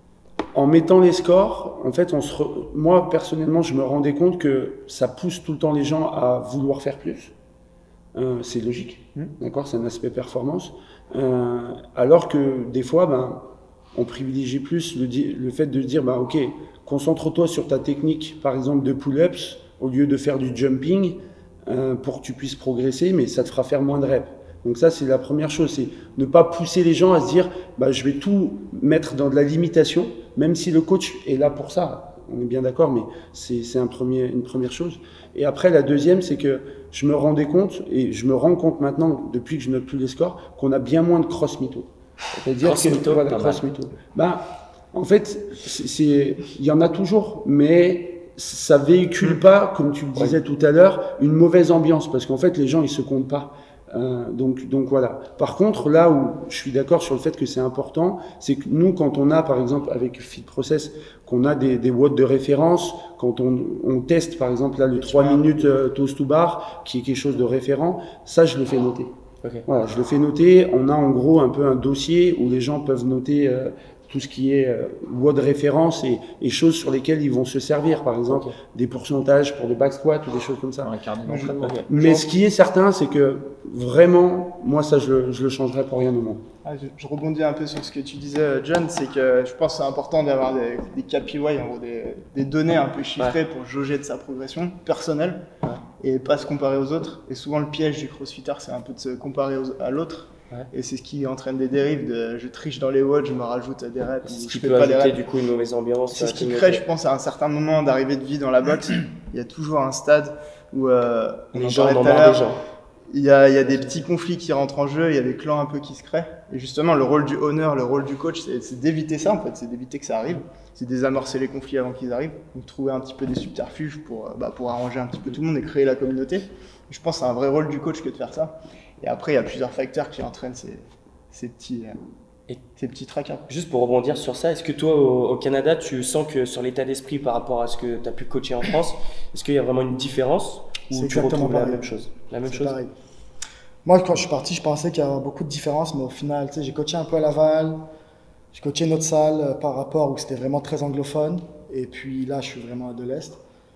S7: en mettant les scores, en fait, on se re- moi, personnellement, je me rendais compte que ça pousse tout le temps les gens à vouloir faire plus. Euh, c'est logique,
S6: Mm.
S7: d'accord, c'est un aspect performance. Euh, alors que des fois, ben, on privilégie plus le, di- le fait de dire, ben, ok, concentre-toi sur ta technique, par exemple, de pull-ups, au lieu de faire du jumping, euh, pour que tu puisses progresser, mais ça te fera faire moins de reps. Donc ça, c'est la première chose, c'est ne pas pousser les gens à se dire, bah, je vais tout mettre dans de la limitation, même si le coach est là pour ça. On est bien d'accord, mais c'est c'est un premier, une première chose. Et après, la deuxième, c'est que je me rendais compte, et je me rends compte maintenant, depuis que je note plus les scores, qu'on a bien moins de cross-mytho. C'est-à-dire
S1: Cross
S7: que
S1: mytho,
S7: voilà,
S1: pas mal.
S7: cross-mytho. Bah, en fait, c'est- c'est- il y en a toujours, mais ça véhicule pas, comme tu le disais tout à l'heure, une mauvaise ambiance, parce qu'en fait, les gens, ils se comptent pas. Euh, donc, donc voilà. Par contre, là où je suis d'accord sur le fait que c'est important, c'est que nous, quand on a, par exemple, avec Fit Process, qu'on a des, des watts de référence, quand on, on teste, par exemple, là, le trois minutes euh, toast to bar, qui est quelque chose de référent, ça, je le fais noter.
S1: Ok.
S7: Voilà, je le fais noter. On a en gros un peu un dossier où les gens peuvent noter euh, tout ce qui est euh, WOD référence et, et choses sur lesquelles ils vont se servir, par exemple
S1: Ok.
S7: des pourcentages pour le back squat ou des choses comme ça.
S3: Un carnet d'entraînement.
S1: Ok.
S7: Mais ce qui est certain, c'est que vraiment, moi, ça, je, le- je le changerais pour rien au monde.
S6: Ah, je, je rebondis un peu sur ce que tu disais, John, c'est que je pense que c'est important d'avoir des, des K P I, en gros, des, des données un peu chiffrées pour jauger de sa progression personnelle et pas se comparer aux autres. Et souvent, le piège du crossfitter, c'est un peu de se comparer aux- à l'autre.
S1: Ouais.
S6: Et c'est ce qui entraîne des dérives de je triche dans les watts, je me rajoute des reps,
S1: C'est ce
S6: ou
S1: qui
S6: je fais
S1: peut
S6: pas les
S1: ajouter
S6: reps.
S1: du coup une mauvaise ambiance.
S6: C'est
S1: à
S6: ce
S1: la
S6: qui
S1: communauté.
S6: crée, je pense, à un certain moment d'arrivée de vie dans la boxe. Il y a toujours un stade où euh, on
S1: Les
S6: en
S1: gens
S6: parlait
S1: en
S6: tout à
S1: marre
S6: l'heure,
S1: des gens.
S6: il y, a, il y a des petits conflits qui rentrent en jeu, il y a des clans un peu qui se créent. Et justement, le rôle du owner, le rôle du coach, c'est c'est d'éviter ça en fait, c'est d'éviter que ça arrive, c'est désamorcer les conflits avant qu'ils arrivent, donc trouver un petit peu des subterfuges pour, euh, bah, pour arranger un petit peu tout le monde et créer la communauté. Je pense que c'est un vrai rôle du coach que de faire ça. Et après, il y a plusieurs facteurs qui entraînent ces, ces petits, euh,
S1: Et-
S6: ces petits tracas.
S1: Juste pour rebondir sur ça, est-ce que toi au, au Canada, tu sens que sur l'état d'esprit par rapport à ce que tu as pu coacher en France, est-ce qu'il y a vraiment une différence ou
S4: C'est
S1: tu
S4: exactement
S1: retrouves la
S4: pareil.
S1: même chose La même
S4: C'est
S1: chose
S4: pareil. Moi, quand je suis parti, je pensais qu'il y avait beaucoup de différences, mais au final, tu sais, j'ai coaché un peu à Laval, j'ai coaché une autre salle euh, par rapport où c'était vraiment très anglophone, et puis là, je suis vraiment de l'Est.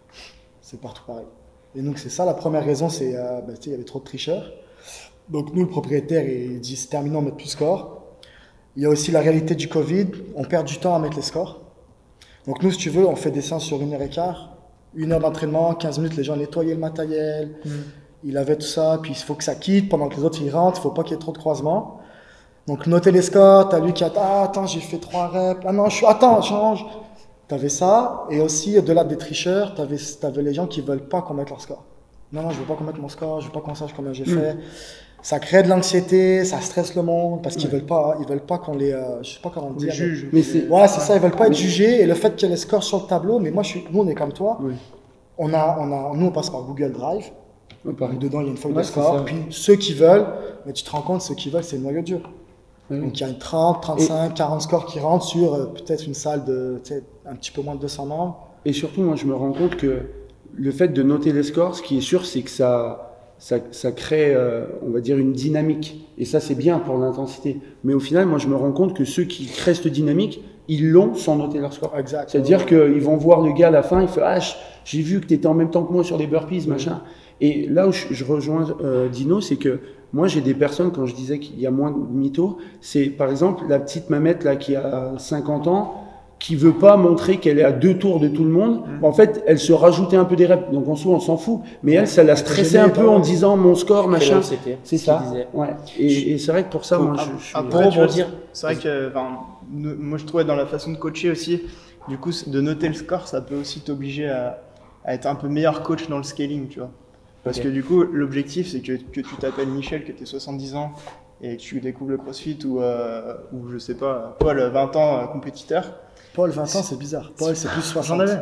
S4: C'est partout pareil. Et donc, c'est ça la première raison, c'est euh, ben, tu sais, il y avait trop de tricheurs. Donc, nous, le propriétaire, il dit c'est terminé, on met plus de score. Il y a aussi la réalité du Covid, on perd du temps à mettre les scores. Donc, nous, si tu veux, on fait des séances sur une heure et quart, une heure d'entraînement, quinze minutes, les gens nettoyaient le matériel. Il avait tout ça, puis il faut que ça quitte pendant que les autres ils rentrent, il faut pas qu'il y ait trop de croisements. Donc noter les scores, t'as lui qui a ah, attends j'ai fait trois reps, ah non je suis attends change. T'avais ça, et aussi au-delà des tricheurs, t'avais t'avais les gens qui veulent pas qu'on mette leur score. Non non je veux pas qu'on mette mon score, je veux pas qu'on sache combien j'ai fait. Ça crée de l'anxiété, ça stresse le monde parce qu'ils veulent pas, ils veulent pas qu'on les, euh, je sais pas comment
S6: On
S4: dire.
S6: les juge.
S7: Mais c'est-
S4: Ouais c'est ça, ils veulent pas être jugés et le fait qu'il y ait les scores sur le tableau, mais moi je suis, nous on est comme toi.
S7: Oui.
S4: On a, on a, nous on passe par Google Drive.
S7: Ouais, pareil.
S4: Donc, dedans, il y a une feuille
S7: Ouais,
S4: de
S7: c'est
S4: score.
S7: ça.
S4: Puis ceux qui veulent, mais tu te rends compte, ceux qui veulent, c'est le noyau dur.
S7: Oui.
S4: Donc il y a une trente, trente-cinq, quarante scores qui rentrent sur euh, peut-être une salle de tu sais, un petit peu moins de deux cents membres.
S7: Et surtout, moi, je me rends compte que le fait de noter les scores, ce qui est sûr, c'est que ça, ça, ça crée, euh, on va dire, une dynamique. Et ça, c'est bien pour l'intensité. Mais au final, moi, je me rends compte que ceux qui créent cette dynamique, ils l'ont sans noter leur score.
S4: Exact.
S7: C'est-à-dire qu'ils vont voir le gars à la fin, il fait « Ah, j'ai vu que tu étais en même temps que moi sur les burpees, machin. » Et là où je, je rejoins euh, Dino, c'est que moi, j'ai des personnes, quand je disais qu'il y a moins de mythos, c'est par exemple la petite mamette là, qui a cinquante ans, qui veut pas montrer qu'elle est à deux tours de tout le monde. En fait, elle se rajoutait un peu des reps. Donc en soi, on s'en fout. Mais elle, ça l'a stressé un peu en disant mon score, machin.
S1: C'était
S7: C'est
S1: ce qu'il
S7: ça.
S1: disait.
S7: Ouais. Et, et c'est vrai que pour ça, moi, je, je suis...
S6: Après,
S1: Pour
S6: tu vois,
S1: rebondir.
S6: c'est vrai que enfin, ne- moi je trouvais dans la façon de coacher aussi, du coup de noter le score, ça peut aussi t'obliger à, à être un peu meilleur coach dans le scaling, tu vois. Parce
S1: Ok.
S6: que du coup, l'objectif c'est que, que tu t'appelles Michel, que tu aies soixante-dix ans et que tu découvres le crossfit ou, euh, ou je sais pas, Paul, vingt ans, euh, compétiteur.
S4: Paul, vingt ans, c'est bizarre. Paul, c'est plus soixante.
S6: J'en avais.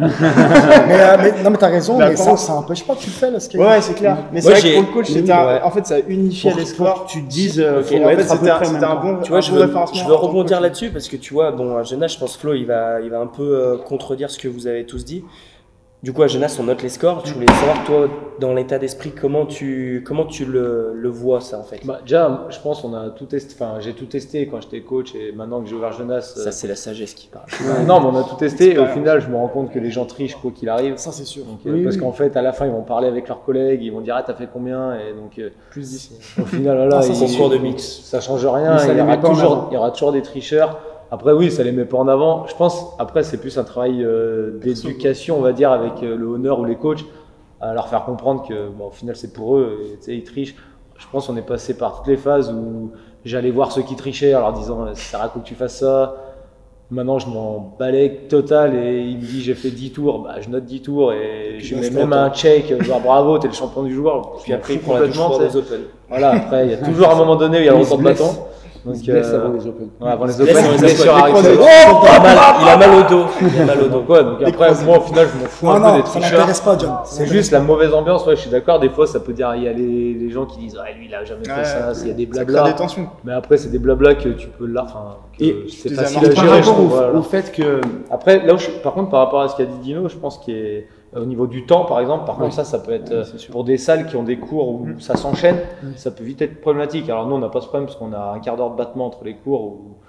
S4: mais, euh, mais- non, mais t'as raison,
S6: Mais
S4: mais ça,
S6: attends.
S4: ça empêche pas que tu le fais, le skating.
S6: Ouais, c'est clair. Mais c'est
S1: Moi,
S6: vrai que
S1: j'ai-
S6: pour le coach,
S1: Oui,
S6: c'était un-
S1: ouais.
S6: en fait ça unifiait
S7: Pour,
S6: les
S7: pour
S6: scores.
S7: que tu te dises, euh, faut
S6: Et en
S7: être
S6: fait,
S7: à peu
S6: c'était un,
S7: près en
S6: c'était
S7: même
S6: un
S7: temps.
S6: bon,
S1: Tu vois,
S6: un
S1: je
S6: bon
S1: veux,
S6: référencement
S1: je veux
S6: en tant que
S1: rebondir
S6: coach.
S1: là-dessus parce que tu vois, bon, à Jeunesse, je pense Flo, il va, il va un peu euh, contredire ce que vous avez tous dit. Du coup, à Jeunesse, on note les scores. Je voulais savoir, toi, dans l'état d'esprit, comment tu, comment tu le, le vois, ça, en fait.
S3: Bah, déjà, je pense qu'on a tout testé. Enfin, j'ai tout testé quand j'étais coach et maintenant que j'ai ouvert Jeunesse.
S1: Ça, c'est la sagesse qui parle.
S3: euh, non, mais on a tout testé et au final, je me rends compte que les gens trichent quoi qu'il arrive.
S4: Ça, c'est sûr.
S3: Donc, euh,
S7: Oui,
S3: parce
S7: oui.
S3: qu'en fait, à la fin, ils vont parler avec leurs collègues, ils vont dire ah t'as fait combien et donc euh,
S6: Plus d'ici.
S3: au final voilà,
S4: Ah, ça,
S3: ils-
S4: c'est
S1: concours de mix.
S3: ça change rien.
S7: Mais ça
S3: il, y
S7: les
S3: aura
S7: met pas en
S3: toujours,
S7: avant.
S3: il y aura toujours des tricheurs. Après oui, ça les met pas en avant. Je pense après c'est plus un travail euh, d'éducation, on va dire, avec euh, le honneur ou les coachs, à leur faire comprendre que bon, au final c'est pour eux. Et, tu sais, ils trichent. Je pense qu'on est passé par toutes les phases où j'allais voir ceux qui trichaient en leur disant ça sert à quoi que tu fasses ça. Maintenant, je m'en balèque total et il me dit j'ai fait dix tours, bah, je note dix tours et je
S4: là,
S3: mets
S4: c'est
S3: même
S4: content.
S3: un check, genre bravo, t'es le champion du jour.
S1: Puis après, il prend la douche froide
S3: complètement.
S1: aux Open.
S3: Voilà, après, il y a toujours un moment donné où il y a le
S7: Il se
S3: retour de
S7: blesse.
S3: bâton.
S7: Il
S3: Donc,
S7: se blesse
S3: euh,
S7: avant les Open.
S3: ouais, avant les
S1: Laisse
S3: Open,
S1: dans
S3: les
S1: les
S3: blessures
S1: Open.
S3: arrivent.
S1: Il a mal, il a mal au dos. Il a mal au dos.
S3: Donc, ouais, donc après, moi, au final, je m'en fous
S4: Non,
S3: un peu
S4: non,
S3: des
S4: ça
S3: tricheurs.
S4: n'intéresse pas, John.
S3: C'est juste la mauvaise ambiance, ouais, je suis d'accord. Des fois, ça peut dire, il y a les, les gens qui disent, ah, lui, il a jamais fait
S6: Ouais,
S3: ça, il y a des
S6: Ça crée
S3: blabla.
S6: des tensions.
S3: Mais après, c'est des blabla que tu peux là, enfin, que
S7: Et
S3: c'est
S6: tu
S3: facile
S6: les
S3: à
S6: amorces
S7: Par
S3: gérer, je
S7: rapport
S3: trouve.
S7: au,
S3: voilà.
S7: au fait que...
S3: Après, là où je, par contre, par rapport à ce qu'a dit Dino, je pense qu'il est au niveau du temps, par exemple. Par
S7: Ouais.
S3: contre, ça, ça peut être
S7: Ouais,
S3: euh,
S7: c'est sûr.
S3: pour des salles qui ont des cours où ça s'enchaîne, ça peut vite être problématique. Alors nous, on n'a pas ce problème parce qu'on a un quart d'heure de battement entre les cours où,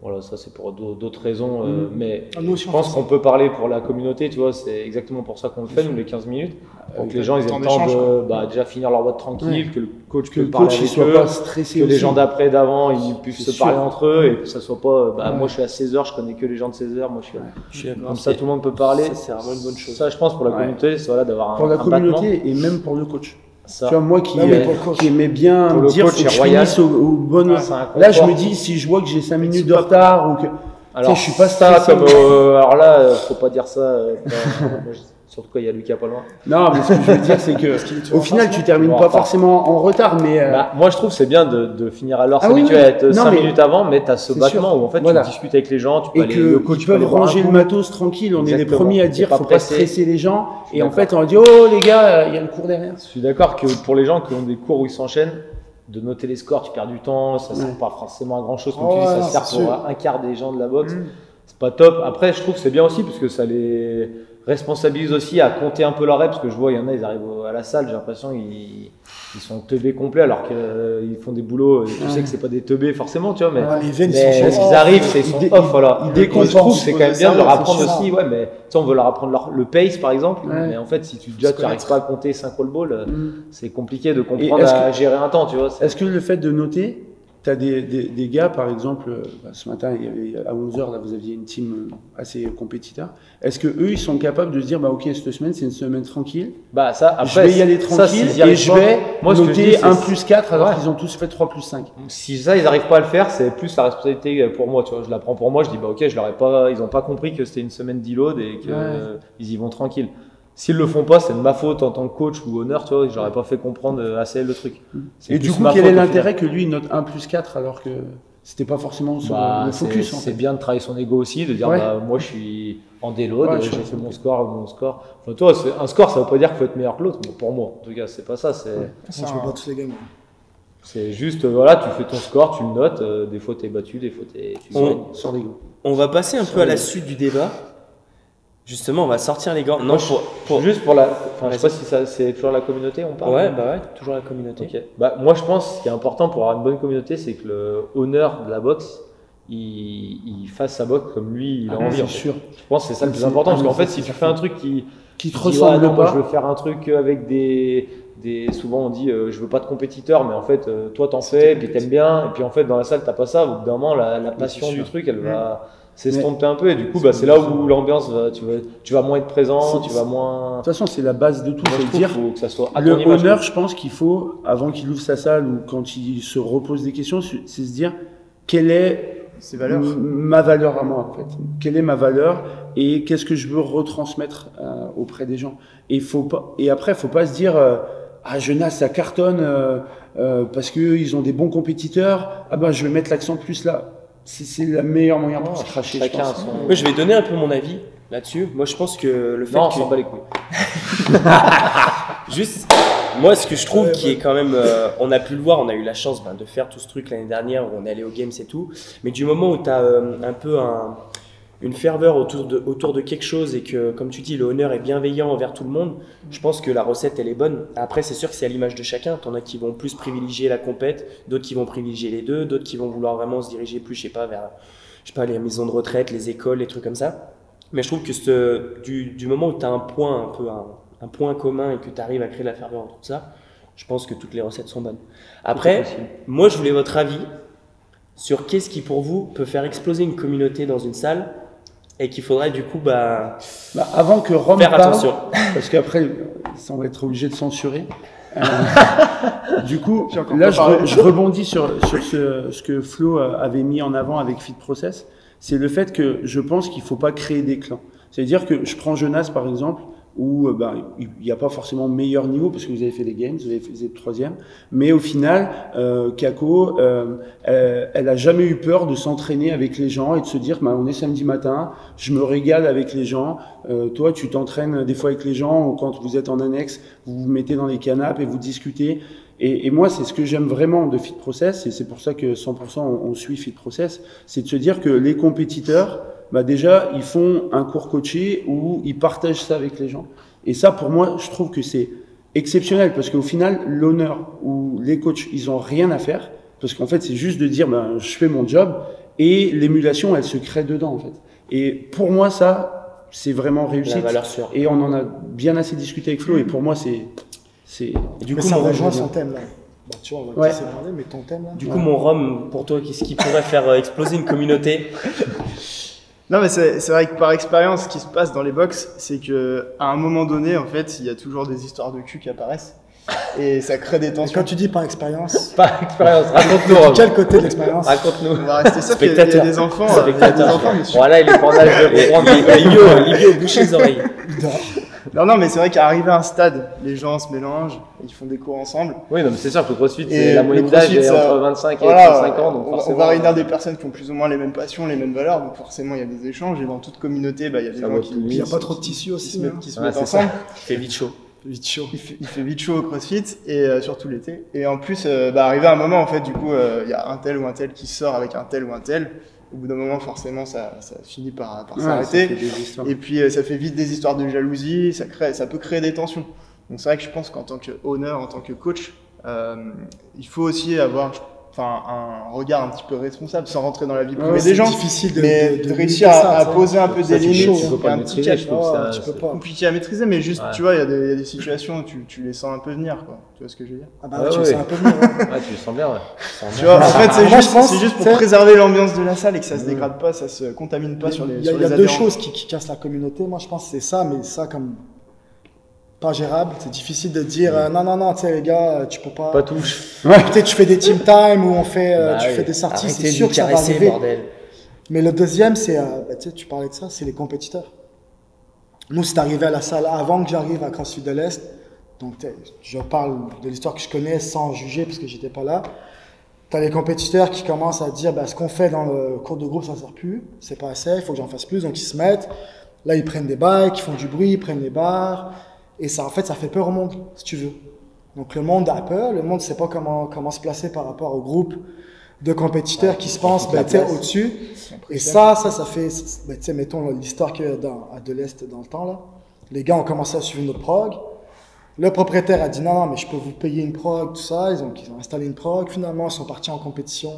S3: Voilà, ça c'est pour d'autres raisons, euh,
S4: Mmh.
S3: mais
S4: Ah, nous aussi,
S3: je
S4: on
S3: pense
S4: fait
S3: qu'on peut parler pour la communauté, tu vois, c'est exactement pour ça qu'on le fait, nous, les quinze minutes, pour que les gens ils aient
S6: temps
S3: le temps
S6: d'échange,
S3: de bah, déjà finir leur boîte tranquille,
S7: Ouais.
S3: que le coach
S7: Que
S3: peut
S7: le
S3: parler
S7: coach il
S3: avec
S7: soit
S3: eux,
S7: pas stressé
S3: que les
S7: aussi.
S3: gens d'après, d'avant, ils puissent
S7: C'est
S3: se parler
S7: sûr.
S3: entre eux et que ça soit pas, bah,
S7: Ouais.
S3: moi je suis à seize heures, je connais que les gens de seize heures, moi je suis à...
S1: Je suis d'accord.
S3: Comme ça, tout le monde peut parler.
S1: Ça, c'est vraiment une bonne chose.
S3: Ça, je pense, pour la
S7: Ouais.
S3: communauté, c'est voilà, d'avoir un,
S7: Pour la
S3: un battement.
S7: communauté et même pour le coach.
S3: Ça.
S7: Tu vois, moi qui,
S4: Ah oui,
S7: euh,
S4: pour le coach.
S7: qui aimais bien
S3: Pour le
S7: dire
S3: coach,
S7: faut que
S3: c'est
S7: je
S3: royal.
S7: finisse au, au bon.
S3: Ouais, c'est un
S7: Là, je
S3: confort.
S7: me dis, si je vois que j'ai cinq minutes de retard ou que.
S3: Alors,
S7: je suis pas
S3: ça,
S7: stressé.
S3: comme, euh, alors là, euh, faut pas dire ça. euh, quand- moi, je- surtout quand il y a Lucas pas loin.
S7: Non, mais ce que je veux dire, c'est que
S4: qu'il est
S7: au
S4: en
S7: final,
S4: retard,
S7: tu termines
S3: en
S7: pas
S3: retard.
S7: forcément en retard, mais. euh,
S3: Bah, moi, je trouve que c'est bien de, de finir à l'heure,
S7: Ah oui,
S3: s'habituer
S7: oui.
S3: à être
S7: Non,
S3: cinq
S7: mais-
S3: minutes avant, mais tu as ce
S7: c'est
S3: battement
S7: sûr.
S3: où en fait
S7: Voilà.
S3: tu discutes avec les gens, tu peux
S7: et
S3: aller, le
S7: que
S3: coach
S7: ils
S3: peut aller
S7: peuvent
S3: voir un
S7: ranger le
S3: coup.
S7: matos tranquille. On est les
S3: Exactement.
S7: premiers à
S3: T'es
S7: dire,
S3: pas
S7: faut pas
S3: pressé.
S7: stresser les gens.
S3: suis
S7: Et en
S3: d'accord.
S7: fait, on a dit, oh les gars, il y a le cours derrière.
S3: Je suis d'accord que pour les gens qui ont des cours où ils s'enchaînent, de noter les scores, tu perds du temps, ça sert
S7: Ouais.
S3: pas forcément à grand chose, comme
S4: Oh
S3: tu dis,
S4: ouais,
S3: ça
S4: non,
S3: sert
S4: c'est
S3: pour
S4: sûr.
S3: un quart des gens de la boxe.
S4: Mmh.
S3: C'est pas top. Après, je trouve que c'est bien aussi parce que ça les responsabilise aussi à compter un peu leurs reps. Parce que je vois, il y en a, ils arrivent au- à la salle, j'ai l'impression ils, ils sont teubés complets alors qu'ils font des boulots. euh, Tu
S7: Ouais.
S3: sais que c'est pas des teubés forcément, tu vois, mais.
S4: Ah, les veines, ils
S3: Mais
S4: sont
S3: ce
S4: chauds.
S3: qu'ils arrivent, c'est ils
S7: Ils
S3: sont
S7: dé-
S3: off, voilà.
S7: ils
S3: Et je trouve
S7: décompensent.
S3: que c'est quand même bien de leur
S4: C'est
S3: apprendre
S4: ça.
S3: aussi, ouais, mais tu sais, on veut leur apprendre leur- le pace par exemple,
S7: Ouais.
S3: mais en fait, si tu déjà
S4: Se
S3: tu n'arrives
S4: connaître.
S3: pas à compter cinq roll balls, euh,
S7: Mm.
S3: c'est compliqué de comprendre
S7: est-ce
S3: à
S7: que-
S3: gérer un temps, tu vois. c'est-
S7: Est-ce que le fait de noter, tu as des, des, des gars, par exemple, euh, bah, ce matin, il y avait, à onze heures, là, vous aviez une team euh, assez compétiteur. Est-ce que eux, ils sont capables de se dire, bah, ok, cette semaine, c'est une semaine tranquille,
S3: Bah ça,
S7: je
S3: après,
S7: vais y aller
S3: ça,
S7: tranquille
S3: s'ils y arrivent
S7: et je
S3: pas-
S7: vais
S3: moi, ce que je dis,
S7: noter
S3: c'est-
S7: un plus quatre alors
S3: Ouais.
S7: qu'ils ont tous fait trois plus cinq.
S3: Si ça, ils n'arrivent pas à le faire, c'est plus la responsabilité pour moi, tu vois. Je la prends pour moi, je dis, bah ok, je leur ai pas, ils n'ont pas compris que c'était une semaine d'e-load et qu'ils
S7: Ouais.
S3: y vont tranquille. S'ils le font pas, c'est de ma faute en tant que coach ou honneur, tu vois, je leur ai pas fait comprendre euh, assez le truc. C'est
S7: Et
S3: plus
S7: du coup,
S3: ma
S7: quel
S3: faute,
S7: est
S3: au
S7: l'intérêt que lui il note un plus quatre alors que c'était pas forcément sur
S3: Bah,
S7: le
S3: c'est
S7: focus en
S3: c'est
S7: fait.
S3: bien de travailler son ego aussi, de dire
S7: Ouais.
S3: bah, moi je suis en déload,
S7: Ouais,
S3: euh,
S7: je
S3: j'ai
S7: suis-
S3: fait mon score, mon score. Enfin, toi, c'est- un score ça veut pas dire qu'il faut être meilleur que l'autre, bon, pour moi en tout cas, c'est pas ça, c'est
S4: Ça, tu peux pas tous les games.
S3: c'est juste euh, voilà, tu fais ton score, tu le notes, euh, des fois t'es battu, des fois t'es tu
S1: On-
S3: gagnes.
S7: Sur l'ego.
S1: On va passer un peu à la suite du débat. Justement, on va sortir les gants. Non, pour, pour...
S3: Juste pour la. Enfin, je sais pas si ça, c'est toujours la communauté, on parle.
S1: Ouais, bah ouais, toujours la communauté.
S3: Ok. Bah, moi, je pense ce qui est important pour avoir une bonne communauté, c'est que le honneur de la boxe, il, il fasse sa boxe comme lui, il a
S7: Ah,
S3: envie.
S7: c'est
S3: en fait.
S7: sûr.
S3: Je pense que c'est ça le plus
S7: C'est-
S3: important,
S7: ah,
S3: parce
S7: mais
S3: qu'en fait,
S7: ça,
S3: si
S7: c'est
S3: tu fais un
S7: certain.
S3: truc qui.
S7: Qui te
S3: qui dit,
S7: ressemble
S3: ouais, non, moi,
S7: pas.
S3: je veux faire un truc avec des. Des, souvent on dit euh, je veux pas de compétiteurs, mais en fait euh, toi t'en fais, puis t'aimes bien, et puis en fait dans la salle t'as pas ça, au bout d'un moment la, la passion
S7: sûr.
S3: du truc elle
S7: Mm.
S3: va s'estomper un peu, et du coup bah, c'est là où l'ambiance va, tu vas, tu vas moins être présent,
S7: C'est-
S3: tu vas moins.
S7: De toute façon, c'est la base de tout.
S3: Moi, je
S7: C'est
S3: trouve
S7: dire,
S3: qu'il faut que ça soit à
S7: le
S3: ton image,
S7: honneur,
S3: quoi.
S7: je pense qu'il faut, avant qu'il ouvre sa salle ou quand il se repose des questions, c'est se dire quelle est
S6: Ces valeurs.
S7: m- ma valeur à moi en fait. Quelle est ma valeur et qu'est-ce que je veux retransmettre euh, auprès des gens. Et faut pas. Et après, faut pas se dire euh, ah Jeunesse ça cartonne euh, euh, parce que ils ont des bons compétiteurs. Ah ben je vais mettre l'accent plus là. C'est c'est le meilleur moyen pour se cracher. je
S3: Chacun a
S7: pense.
S3: son.
S1: Moi, je vais donner un peu mon avis là-dessus. Moi, je pense que le fait
S3: Non, on
S1: que...
S3: s'en bat les couilles.
S1: Juste, moi, ce que je trouve qui est quand même, euh, on a pu le voir, on a eu la chance ben, de faire tout ce truc l'année dernière où on est allé aux Games et tout. Mais du moment où tu as un peu un, une ferveur autour de, autour de quelque chose et que, comme tu dis, le honneur est bienveillant envers tout le monde, je pense que la recette, elle est bonne. Après, c'est sûr que c'est à l'image de chacun. T'en as qui vont plus privilégier la compète, d'autres qui vont privilégier les deux, d'autres qui vont vouloir vraiment se diriger plus, je sais pas, vers, je sais pas, les maisons de retraite, les écoles, les trucs comme ça. Mais je trouve que ce, du, du moment où tu as un point, un peu un, un point commun et que tu arrives à créer la ferveur entre tout ça, je pense que toutes les recettes sont bonnes. Après, moi, je voulais votre avis sur qu'est-ce qui, pour vous, peut faire exploser une communauté dans une salle et qu'il faudrait du coup bah,
S7: Bah, avant que Rome
S1: faire
S7: parle,
S1: attention.
S7: parce qu'après, ça, on va être obligé de censurer. Euh, du coup,
S6: J'ai encore
S7: là,
S6: pas
S7: je,
S6: parlé.
S7: re- je rebondis sur, sur ce, ce que Flo euh, avait mis en avant avec Fit Process. C'est le fait que je pense qu'il faut pas créer des clans. C'est-à-dire que je prends Jonas, par exemple, où euh, ben, il n'y a pas forcément meilleur niveau, parce que vous avez fait les games, vous avez fait le troisième. Mais au final, euh, Kako, euh, elle, elle a jamais eu peur de s'entraîner avec les gens et de se dire, ben, on est samedi matin, je me régale avec les gens. Euh, toi, tu t'entraînes des fois avec les gens, ou quand vous êtes en annexe, vous vous mettez dans les canapes et vous discutez. Et, et moi, c'est ce que j'aime vraiment de Fit Process, et c'est pour ça que cent pour cent on, on suit Fit Process, c'est de se dire que les compétiteurs, bah déjà, ils font un cours coaché où ils partagent ça avec les gens. Et ça, pour moi, je trouve que c'est exceptionnel, parce qu'au final, l'honneur ou les coachs, ils ont rien à faire, parce qu'en fait, c'est juste de dire, ben, je fais mon job, et l'émulation, elle se crée dedans en fait. Et pour moi, ça, c'est vraiment réussite.
S1: La valeur sûre.
S7: Et on en a bien assez discuté avec Flo, et pour moi, c'est. c'est...
S1: Et du
S4: Mais
S1: coup,
S4: ça
S1: mon,
S4: rejoint son thème là. Bon, tu vois, on va
S7: Ouais.
S4: te laisser parler, mais ton thème là.
S1: du coup, mon Rome, pour toi, qu'est-ce qui pourrait faire euh, exploser une communauté?
S6: Non, mais c'est c'est vrai que par expérience, ce qui se passe dans les box, c'est que à un moment donné, en fait, il y a toujours des histoires de cul qui apparaissent et ça crée des
S4: Et
S6: tensions.
S4: quand tu dis par expérience,
S3: Par expérience, raconte-nous,
S4: de
S3: Rob.
S4: quel côté de l'expérience?
S3: Raconte-nous.
S6: On va rester ça. Il y a- il y a
S1: Spectateur.
S6: des enfants, euh, il y a des enfants, monsieur.
S3: Voilà, il est pas en âge de
S1: Et-
S3: comprendre.
S1: et- Livio, Livio, bouchez les oreilles.
S6: Non, non, mais c'est vrai qu'à arriver à un stade, les gens se mélangent, ils font des cours ensemble.
S3: Oui, non, mais c'est sûr que le CrossFit,
S6: Et
S3: c'est la
S6: le
S3: moyenne d'âge
S6: CrossFit,
S3: est
S6: ça-
S3: entre vingt-cinq et
S6: Voilà,
S3: trente-cinq ans, donc
S6: on, va- on
S3: forcément.
S6: va réunir des personnes qui ont plus ou moins les mêmes passions, les mêmes valeurs, donc forcément il y a des échanges et dans toute communauté, bah, il y a des
S3: Ça
S6: gens
S3: va
S6: qui,
S3: plus
S4: Il
S6: qui
S4: n'y a
S6: se-
S4: pas trop de tissu
S6: qui se
S4: aussi.
S6: mettent,
S4: hein.
S6: qui se
S3: Ouais,
S6: mettent
S3: c'est
S6: ensemble.
S1: Il fait vite chaud.
S4: Vite chaud.
S6: Il fait, il fait vite chaud au CrossFit et euh, surtout l'été. Et en plus, euh, bah, arrivé à un moment, en fait, du coup, euh, il y a un tel ou un tel qui sort avec un tel ou un tel. Au bout d'un moment, forcément, ça, ça finit par, par
S7: Ouais, ça
S6: s'arrêter.
S7: fait des histoires.
S6: Et puis, euh, ça fait vite des histoires de jalousie, ça, crée, ça peut créer des tensions. Donc, c'est vrai que je pense qu'en tant que owner, en tant que coach, euh, il faut aussi avoir enfin, un regard un petit peu responsable, sans rentrer dans la vie privée
S7: Ouais,
S6: des
S4: C'est
S6: gens.
S4: difficile de,
S6: mais
S4: de,
S6: de,
S4: de
S6: réussir
S4: limiter
S6: à,
S4: ça,
S6: à
S4: ça.
S6: poser un peu
S3: Ça,
S6: des
S3: c'est chaud,
S6: limites,
S3: tu peux pas
S6: et un
S3: le
S6: petit
S3: maîtriser,
S6: cap.
S3: je trouve.
S4: Oh,
S3: ça,
S4: tu peux
S3: c'est-
S4: pas.
S6: Compliqué à maîtriser, mais juste,
S3: Ouais.
S6: tu vois, il y, a des- il y a des situations où tu, tu les sens un peu venir, quoi. Tu vois ce que je veux dire?
S4: Ah bah
S3: Ouais,
S4: ouais, tu
S3: ouais.
S4: le sais un peu mieux. ouais.
S3: Ouais, tu le sens bien, ouais.
S6: Tu vois, en fait, c'est
S4: Ah, moi,
S6: juste,
S4: je pense,
S6: c'est juste pour
S4: c'est-
S6: préserver l'ambiance de la salle et que ça se dégrade pas, ça se contamine pas sur les,
S4: Il y a,
S6: sur
S4: il y a
S6: les
S4: deux
S6: adhérents.
S4: choses qui, qui cassent la communauté. Moi, je pense que c'est ça, mais ça, comme pas gérable. C'est difficile de dire euh, non, non, non, tu sais, les gars, euh, tu peux pas.
S3: Pas touche.
S4: Peut-être tu fais des team time où on fait, euh,
S3: Bah
S4: tu
S3: oui.
S4: fais des sorties, c'est
S1: Arrêtez de
S4: sûr
S1: nous
S4: que ça va
S1: caresser,
S4: arriver.
S1: bordel.
S4: Mais le deuxième, c'est, euh, bah, tu sais, tu parlais de ça, c'est les compétiteurs. Nous, c'est arrivé à la salle avant que j'arrive à CrossFit de l'Est. Donc, t'es- je parle de l'histoire que je connais sans juger parce que j'étais pas là. Tu as les compétiteurs qui commencent à dire bah, ce qu'on fait dans le cours de groupe, ça ne sert plus, c'est pas assez, il faut que j'en fasse plus. Donc, ils se mettent. Là, ils prennent des bikes, ils font du bruit, ils prennent les barres. Et ça, en fait, ça fait peur au monde, si tu veux. Donc, le monde a peur, le monde ne sait pas comment, comment se placer par rapport au groupe de compétiteurs qui se pensent bah, tu sais, au-dessus. Et ça, ça, ça fait, bah, tu sais, mettons l'histoire qu'il y a dans, à de l'Est dans le temps, là. Les gars ont commencé à suivre notre prog. Le propriétaire a dit non, non, mais je peux vous payer une prog, tout ça. Ils ont, ils ont installé une prog. Finalement, ils sont partis en compétition.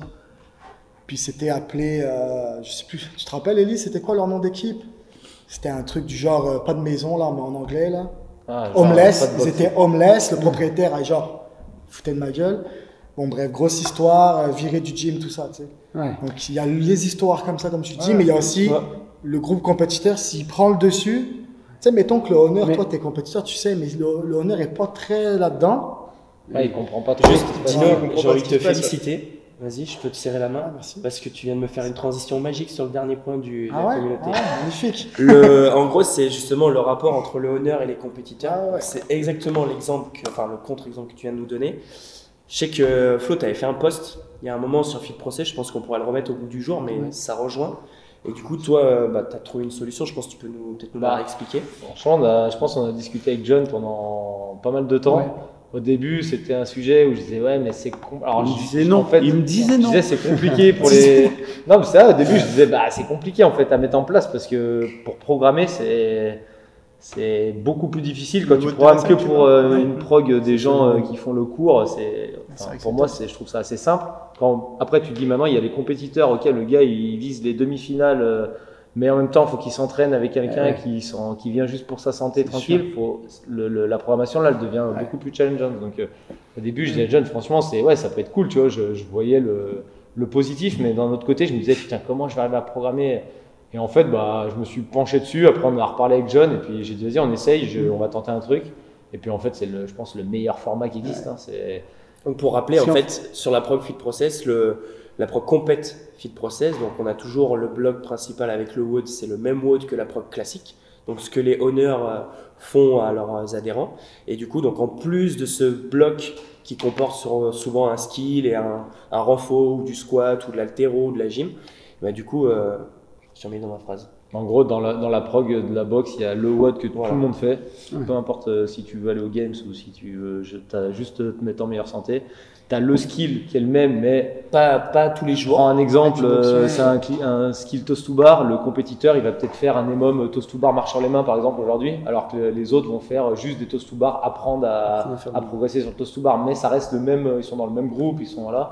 S4: Puis c'était appelé, euh, je sais plus, tu te rappelles, Elie, c'était quoi leur nom d'équipe? C'était un truc du genre, euh, pas de maison, là, mais en anglais, là.
S3: Ah, genre,
S4: Homeless,
S3: pas de
S4: ils
S3: boxe.
S4: étaient homeless. Le propriétaire a genre, foutait de ma gueule. Bon, bref, grosse histoire, euh, viré du gym, tout ça, tu sais.
S7: Ouais.
S4: Donc il y a les histoires comme ça, comme tu dis,
S6: Ouais.
S4: mais il y a aussi
S1: Ouais.
S4: le groupe compétiteur, s'il prend le dessus. Tu sais, mettons que le honneur,
S7: Mais-
S4: toi, t'es compétiteur, tu sais, mais le, le honneur est pas très là-dedans.
S3: Ouais, il comprend pas trop.
S1: Juste,
S6: Ouais,
S1: Dino,
S6: on comprend
S1: j'ai
S6: pas
S1: envie
S6: ce
S1: de
S6: qui
S1: te
S6: se passe,
S1: féliciter. Vas-y, je peux te serrer la main.
S4: Ah, merci.
S1: Parce que tu viens de me faire une transition magique sur le dernier point du, de
S4: Ah
S1: la
S4: ouais,
S1: communauté.
S4: ah ouais, magnifique.
S1: Le, en gros, c'est justement le rapport entre le honneur et les compétiteurs.
S4: Ah ouais.
S1: C'est exactement l'exemple, que- enfin le contre-exemple que tu viens de nous donner. Je sais que Flo, tu avais fait un post il y a un moment sur Fit Process, je pense qu'on pourra le remettre au bout du jour, mais
S7: Ouais.
S1: ça rejoint. Et du coup, toi, euh, bah, tu as trouvé une solution, je pense que tu peux nous, peut-être nous
S3: Bah.
S1: la expliquer.
S3: Franchement, on a- je pense qu'on a discuté avec John pendant pas mal de temps.
S7: Ouais.
S3: Au début, c'était un sujet où je disais ouais, mais c'est com- alors
S7: Il
S3: je
S7: me
S3: dis-
S7: disait non.
S3: En fait,
S7: Il me disait
S3: je
S7: non.
S3: disais c'est compliqué pour les. Non, mais ça, au début, je disais bah c'est compliqué en fait à mettre en place parce que pour programmer, c'est c'est beaucoup plus difficile quand
S6: Le
S3: tu
S6: mode
S3: programmes que
S6: de la salle,
S3: pour
S6: tu
S3: euh,
S6: vois.
S3: une prog des gens euh, qui font le cours. C'est
S6: C'est
S3: enfin,
S6: vrai que
S3: pour
S6: c'est
S3: moi,
S6: top.
S3: c'est je trouve ça assez simple. Quand après tu te dis maintenant il y a les compétiteurs, ok, le gars il vise les demi-finales. euh, Mais en même temps, il faut qu'il s'entraîne avec quelqu'un
S7: Ouais.
S3: qui, s'en- qui vient juste pour sa santé
S7: C'est
S3: tranquille. Faut, le, le- la programmation, là, elle devient beaucoup plus challengeante. Donc, euh, au début, je disais à John, franchement, c'est, ouais, ça peut être cool, tu vois. Je, je voyais le, le positif, mais d'un autre côté, je me disais, putain, comment je vais arriver à programmer? Et en fait, bah, je me suis penché dessus. Après, on a reparlé avec John, et puis j'ai dit, vas-y, on essaye, je- on va tenter un truc. Et puis, en fait, c'est, le, je pense, le meilleur format qui existe. Hein, c'est...
S1: Donc pour rappeler,
S7: Si
S1: en
S7: on-
S1: fait, sur la prog Fit Process, le, la prog Compet Fit Process, donc on a toujours le bloc principal avec le W O D, c'est le même W O D que la prog classique. Donc ce que les honneurs euh, font à leurs adhérents. Et du coup, donc en plus de ce bloc qui comporte sur- souvent un skill et un, un renfort ou du squat ou de l'haltéro ou de la gym, bah, du coup, euh, j'ai mis dans ma phrase.
S3: En gros, dans la, dans la prog de la boxe, il y a le W O D que
S1: Voilà.
S3: tout le monde fait.
S7: Ouais.
S3: Peu importe euh, si tu veux aller aux Games ou si tu veux je- t'as juste te mettre en meilleure santé. Tu as le skill qui est le même, mais
S1: Pas, pas tous les
S3: je
S1: jours.
S3: prends un exemple,
S4: Ouais, du boxe,
S3: euh,
S4: ouais.
S3: c'est un, cli- un skill toast to bar. Le compétiteur, il va peut-être faire un émum toast to bar marche sur les mains, par exemple, aujourd'hui, alors que les autres vont faire juste des toast to bar, apprendre à,
S7: Apprendre à faire
S3: à
S7: du-
S3: progresser sur le toast to bar. Mais ça reste le même, ils sont dans le même groupe, ils sont là.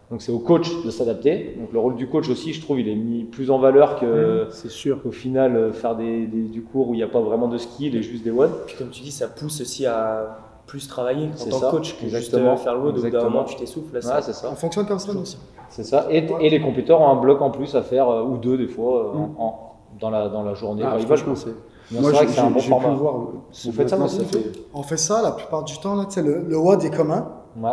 S3: Donc c'est au coach de s'adapter. Donc le rôle du coach aussi, je trouve, il est mis plus en valeur que,
S7: C'est sûr.
S3: qu'au final euh, faire des, des, du cours où il n'y a pas vraiment de skill et juste des W O D.
S1: Puis comme tu dis, ça pousse aussi à plus travailler en
S3: C'est
S1: tant
S3: ça,
S1: que coach que
S3: exactement,
S1: justement faire le W O D. Au bout d'un
S3: exactement.
S1: moment, tu t'essouffles. Là,
S3: Ouais,
S1: ça-
S3: c'est ça.
S4: On fonctionne comme ça, nous aussi.
S3: C'est ça. Et, et les compétiteurs ont un bloc en plus à faire, euh, ou deux des fois, euh,
S7: Mm.
S3: en, dans, la, dans la journée.
S7: Ah,
S3: quand ils veulent.
S7: franchement, c'est.
S3: Mais
S7: Moi,
S3: c'est vrai
S7: j'ai
S3: que c'est un bon
S7: j'ai pu
S3: format.
S7: voir.
S3: Vous faites ça,
S7: maintenant,
S3: vous aussi,
S7: fait-
S4: On fait ça la plupart du temps. Là, tu sais, le, le W O D est commun.
S3: Ouais.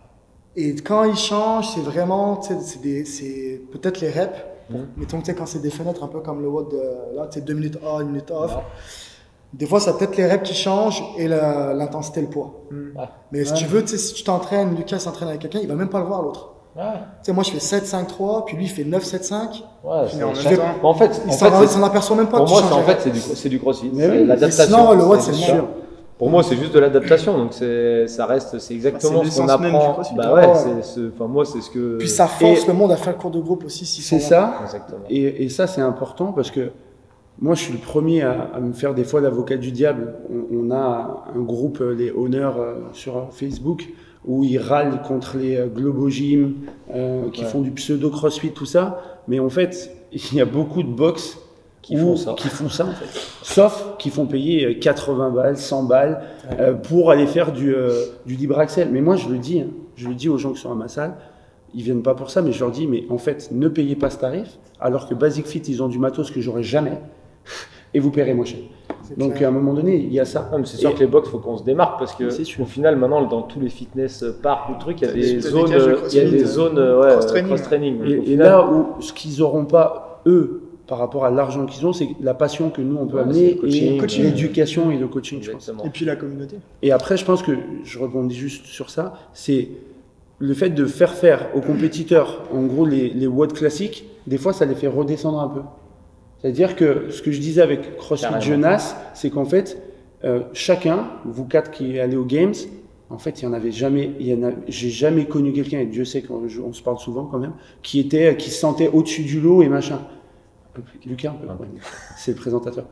S4: Et quand il change, c'est vraiment, tu sais, c'est des- c'est peut-être les reps.
S3: Mhm.
S4: Mettons que tu sais, quand c'est des fenêtres, un peu comme le W O D, de, là, tu sais, deux minutes on, une minute off.
S3: Ouais.
S4: Des fois, c'est peut-être les reps qui changent et la- l'intensité, le poids.
S3: Ouais.
S4: Mais si
S7: Ouais.
S4: tu veux, tu sais, si tu t'entraînes, Lucas s'entraîne avec quelqu'un, il va même pas le voir l'autre.
S3: Ouais.
S4: Tu sais, moi, je fais sept cinq trois, puis lui, il fait neuf sept cinq.
S3: Ouais,
S6: Puis en même
S3: c'est-
S6: temps,
S3: Bon, en fait,
S4: Il
S3: en
S4: s'en
S3: fait, c'est-
S4: s'en aperçoit même pas
S3: pour
S4: que
S3: moi,
S4: tu
S3: c'est en
S4: changes.
S3: fait, c'est du, c'est du crossfit.
S7: Mais
S3: C'est
S7: oui, mais
S3: l'adaptation.
S4: sinon, le W O D,
S3: C'est
S4: c'est
S3: sûr.
S4: le même.
S3: Pour moi, c'est juste de l'adaptation. Donc, c'est, ça reste, c'est exactement
S6: c'est
S3: ce qu'on
S6: l'essence même du
S3: apprend.
S6: crossfit.
S3: Bah ouais,
S4: Ouais.
S3: c'est, c'est- enfin, moi, c'est ce que.
S4: Puis ça force le monde à faire le cours de groupe aussi. s'ils
S7: C'est
S4: sont
S7: ça.
S3: Exactement.
S7: Et, et ça, c'est important parce que moi, je suis le premier à, à me faire des fois l'avocat du diable. On, on a un groupe, euh, les honneurs, euh, sur Facebook, où ils râlent contre les euh, Globo Gym, euh, qui
S3: Ouais.
S7: font du pseudo-crossfit, tout ça. Mais en fait, il y a beaucoup de box
S3: Qui
S7: où-
S3: font ça.
S7: qui font ça, en fait. Sauf qu'ils font payer euh, quatre-vingts balles, cent balles euh, pour aller faire du, euh, du libre accès. Mais moi, je le dis, hein, je le dis aux gens qui sont à ma salle, ils viennent pas pour ça, mais je leur dis, mais en fait, ne payez pas ce tarif, alors que Basic Fit, ils ont du matos que j'aurais jamais, et vous paierez moins cher.
S4: C'est
S7: Donc,
S4: clair.
S7: à un moment donné, il y a ça.
S3: Non, mais c'est sûr
S7: Et-
S3: que les box, faut qu'on se démarque parce que
S7: C'est sûr.
S3: au final, maintenant, dans tous les fitness parks ou trucs, il y a
S6: T'as des-
S3: des
S6: t'as des
S3: zones,
S6: cages de
S3: euh, il y a
S6: crossfit,
S3: des
S6: euh,
S3: zones, euh, ouais,
S6: cross-training.
S3: cross-training. Donc, au
S7: Et, et
S3: final,
S7: là où ce qu'ils n'auront pas, eux, par rapport à l'argent qu'ils ont, c'est la passion que nous, on peut
S3: Ouais,
S7: amener,
S3: c'est le coaching,
S7: et
S3: coaching.
S7: l'éducation et le coaching, je pense.
S3: exactement.
S6: Et puis la communauté.
S7: Et après, je pense que, je rebondis juste sur ça, c'est le fait de faire faire aux compétiteurs, en gros, les, les W O D classiques, des fois, ça les fait redescendre un peu. C'est-à-dire que ce que je disais avec CrossFit
S3: Carrément.
S7: Jeunesse, c'est qu'en fait, euh, chacun, vous quatre qui allez aux Games, en fait, il y en avait jamais, il y en a, j'ai jamais connu quelqu'un, et Dieu sait qu'on on se parle souvent quand même, qui était, qui se sentait au-dessus du lot et machin. Un peu plus, Lucas, un peu,
S3: Un peu.
S7: ouais. C'est le présentateur.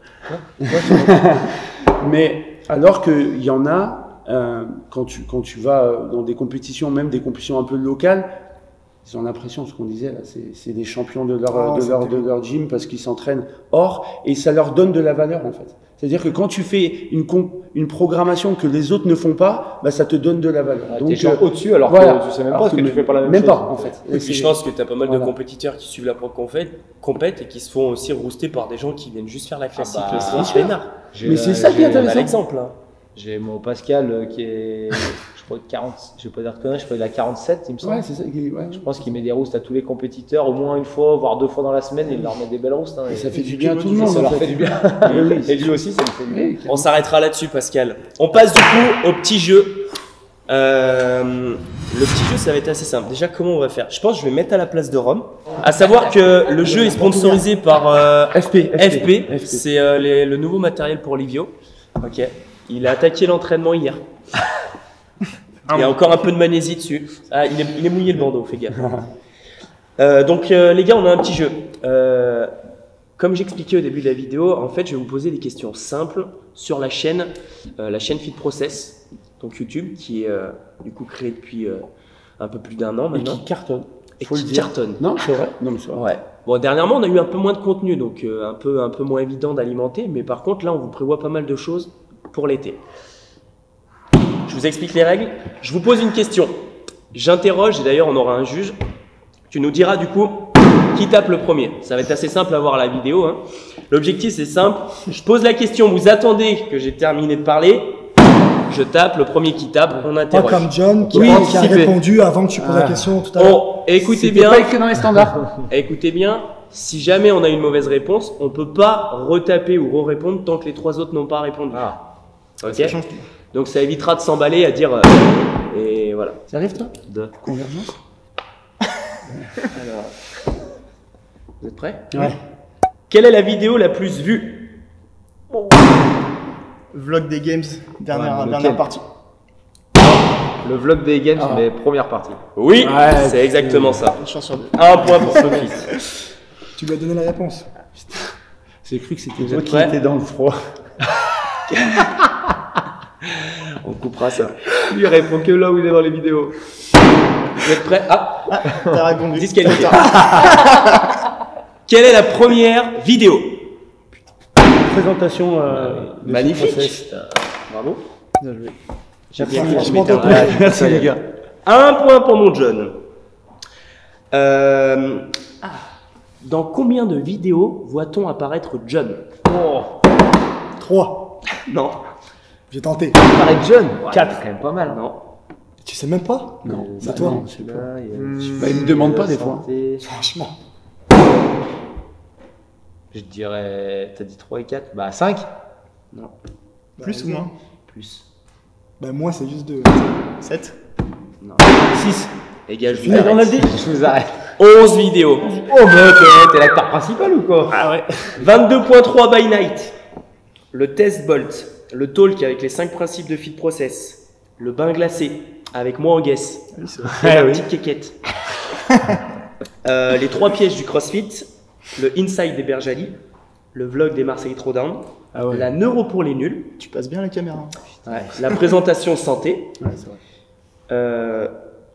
S7: Mais alors qu'il y en a, euh, quand, tu, quand tu vas euh, dans des compétitions, même des compétitions un peu locales, ils ont l'impression, ce qu'on disait là, c'est c'est des champions de leur,
S4: Ah,
S7: de
S4: c'est
S7: leur, de
S4: terrible.
S7: leur gym parce qu'ils s'entraînent hors et ça leur donne de la valeur en fait. C'est-à-dire que quand tu fais une, com- une programmation que les autres ne font pas, bah, ça te donne de la valeur.
S3: Ah,
S7: Donc,
S3: t'es genre
S7: euh,
S3: au-dessus alors
S7: voilà.
S3: que tu sais même
S7: Alors
S3: pas ce que
S7: que
S3: tu fais pas la même,
S7: même
S3: chose.
S7: pas en fait.
S1: Et puis je pense que tu as pas mal
S7: Voilà.
S1: de compétiteurs qui suivent la propre compète, compète et qui se font aussi rouster par des gens qui viennent juste faire la classique,
S3: bah,
S1: le
S3: c'est
S1: slice
S3: sûr.
S1: peinard.
S3: J'ai,
S7: Mais c'est
S3: euh,
S7: ça qui est
S3: j'ai-
S1: On a
S7: intéressant.
S1: l'exemple. Hein.
S3: J'ai mon Pascal euh, qui est, je crois, quarante, je vais pas dire de conneries, je crois qu'il a quarante-sept, il me semble.
S7: Ouais, c'est ça. qui- ouais.
S3: Je pense qu'il met des roustes à tous les compétiteurs au moins une fois, voire deux fois dans la semaine, et il leur met des belles roustes. Hein,
S7: Et
S3: et
S7: ça fait du
S6: du
S7: bien à
S6: kilo
S7: tout
S6: du
S7: le
S6: jour,
S7: monde.
S3: ça
S7: en
S3: leur
S7: fait.
S3: fait du bien.
S7: Oui, oui.
S3: Et lui aussi, ça lui fait du bien.
S7: Oui,
S1: On s'arrêtera là-dessus, Pascal. On passe du coup au petit jeu. Euh, le petit jeu, ça va être assez simple. Déjà, comment on va faire? Je pense que je vais mettre à la place de Rome. À savoir que le jeu est sponsorisé par euh,
S7: F P.
S1: F P.
S7: F P.
S1: C'est euh, les- le nouveau matériel pour Livio. Ok. Il a attaqué l'entraînement hier. Il y a encore un peu de magnésie dessus. Ah, il est, il est mouillé le bandeau, fais gaffe. Euh, donc euh, les gars, on a un petit jeu. Euh, comme j'expliquais au début de la vidéo, en fait, je vais vous poser des questions simples sur la chaîne, euh, la chaîne Fit Process, donc YouTube, qui est euh, du coup créée depuis euh, un peu plus d'un an
S7: Et
S1: maintenant.
S7: qui cartonne.
S1: Et
S7: Faut
S1: qui
S7: le dire.
S1: cartonne.
S7: Non, c'est vrai. Non, mais c'est vrai.
S1: Ouais. Bon, dernièrement, on a eu un peu moins de contenu, donc euh, un peu, un peu moins évident d'alimenter. Mais par contre, là, on vous prévoit pas mal de choses pour l'été. Je vous explique les règles. Je vous pose une question. J'interroge, et d'ailleurs, on aura un juge. Tu nous diras du coup qui tape le premier. Ça va être assez simple à voir la vidéo. Hein. L'objectif, c'est simple. Je pose la question, vous attendez que j'ai terminé de parler. Je tape, le premier qui tape, on
S4: Pas
S1: interroge.
S4: comme John qui,
S1: Oui,
S4: a, qui a
S1: anticiper.
S4: répondu avant que tu poses la
S7: Ah.
S4: question tout à l'heure.
S1: Bon, écoutez
S7: C'était
S1: bien.
S7: pas écrit dans les standards.
S1: Écoutez bien, si jamais on a une mauvaise réponse, on peut pas retaper ou re-répondre tant que les trois autres n'ont pas répondu.
S3: Ah,
S1: Ok.
S6: Ça change tout.
S1: Donc ça évitera de s'emballer à dire euh, et voilà.
S7: Ça arrive, toi
S3: deux.
S7: Convergence.
S1: Alors, vous êtes prêts?
S7: Ouais.
S1: Quelle est la vidéo la plus vue?
S6: Vlog des games, dernière,
S3: Ouais, mais
S6: dernière
S3: lequel
S6: partie.
S3: Le vlog des games,
S7: Ah.
S3: mais première partie.
S1: Oui,
S7: Ouais,
S1: c'est exactement ça.
S6: Une chance sur deux.
S1: Un point pour Sophie.
S4: Tu lui as donné la réponse.
S7: J'ai cru que c'était
S1: Vous
S7: toi
S1: êtes
S7: qui
S1: prêts
S7: étais dans le froid.
S1: On coupera ça.
S3: Lui, il répond que là où il est dans les vidéos.
S1: Vous êtes prêts? Ah,
S6: T'as répondu.
S1: disqualifié. Quelle est la première vidéo?
S7: Présentation. Euh, de
S1: Magnifique.
S7: ce process.
S1: Bravo.
S6: Bien joué.
S1: J'ai bien
S4: Franchement,
S1: je m'éteins.
S4: t'as-
S1: Ouais,
S7: Merci les gars.
S1: Un point pour mon John. Euh, ah, dans combien de vidéos voit-on apparaître John?
S4: trois.
S1: Non.
S4: J'ai tenté.
S3: Pareil John.
S1: Quatre.
S3: C'est quand même pas mal.
S1: Non.
S4: Tu sais même pas?
S7: Non,
S4: C'est
S7: bah
S4: toi.
S7: non, c'est toi.
S3: Là, il y a
S6: Hmm.
S7: Bah, il me demande pas des fois.
S3: santé.
S4: Franchement.
S3: Je dirais. T'as dit trois et quatre? Bah cinq.
S6: Plus ou moins?
S1: Plus.
S4: Ben moi c'est juste deux.
S6: sept.
S1: six. Les gars, je vous
S7: Allez, on a
S1: arrête.
S7: dit.
S3: Je vous arrête.
S1: onze vidéos.
S3: Oh, bah t'es- t'es l'acteur principal ou quoi?
S1: Ah ouais. vingt-deux virgule trois by night. Le test bolt. Le talk avec les cinq principes de feed process. Le bain glacé avec moi en guess.
S6: Oui, c'est
S1: Et la petite quéquette. Euh, les trois pièges du CrossFit. Le inside des Berjali. Le vlog des Marseille Throwdown.
S7: Ah ouais.
S1: La neuro pour les nuls.
S6: Tu passes bien la caméra.
S1: La présentation santé.
S7: Ouais, c'est vrai.
S1: Euh,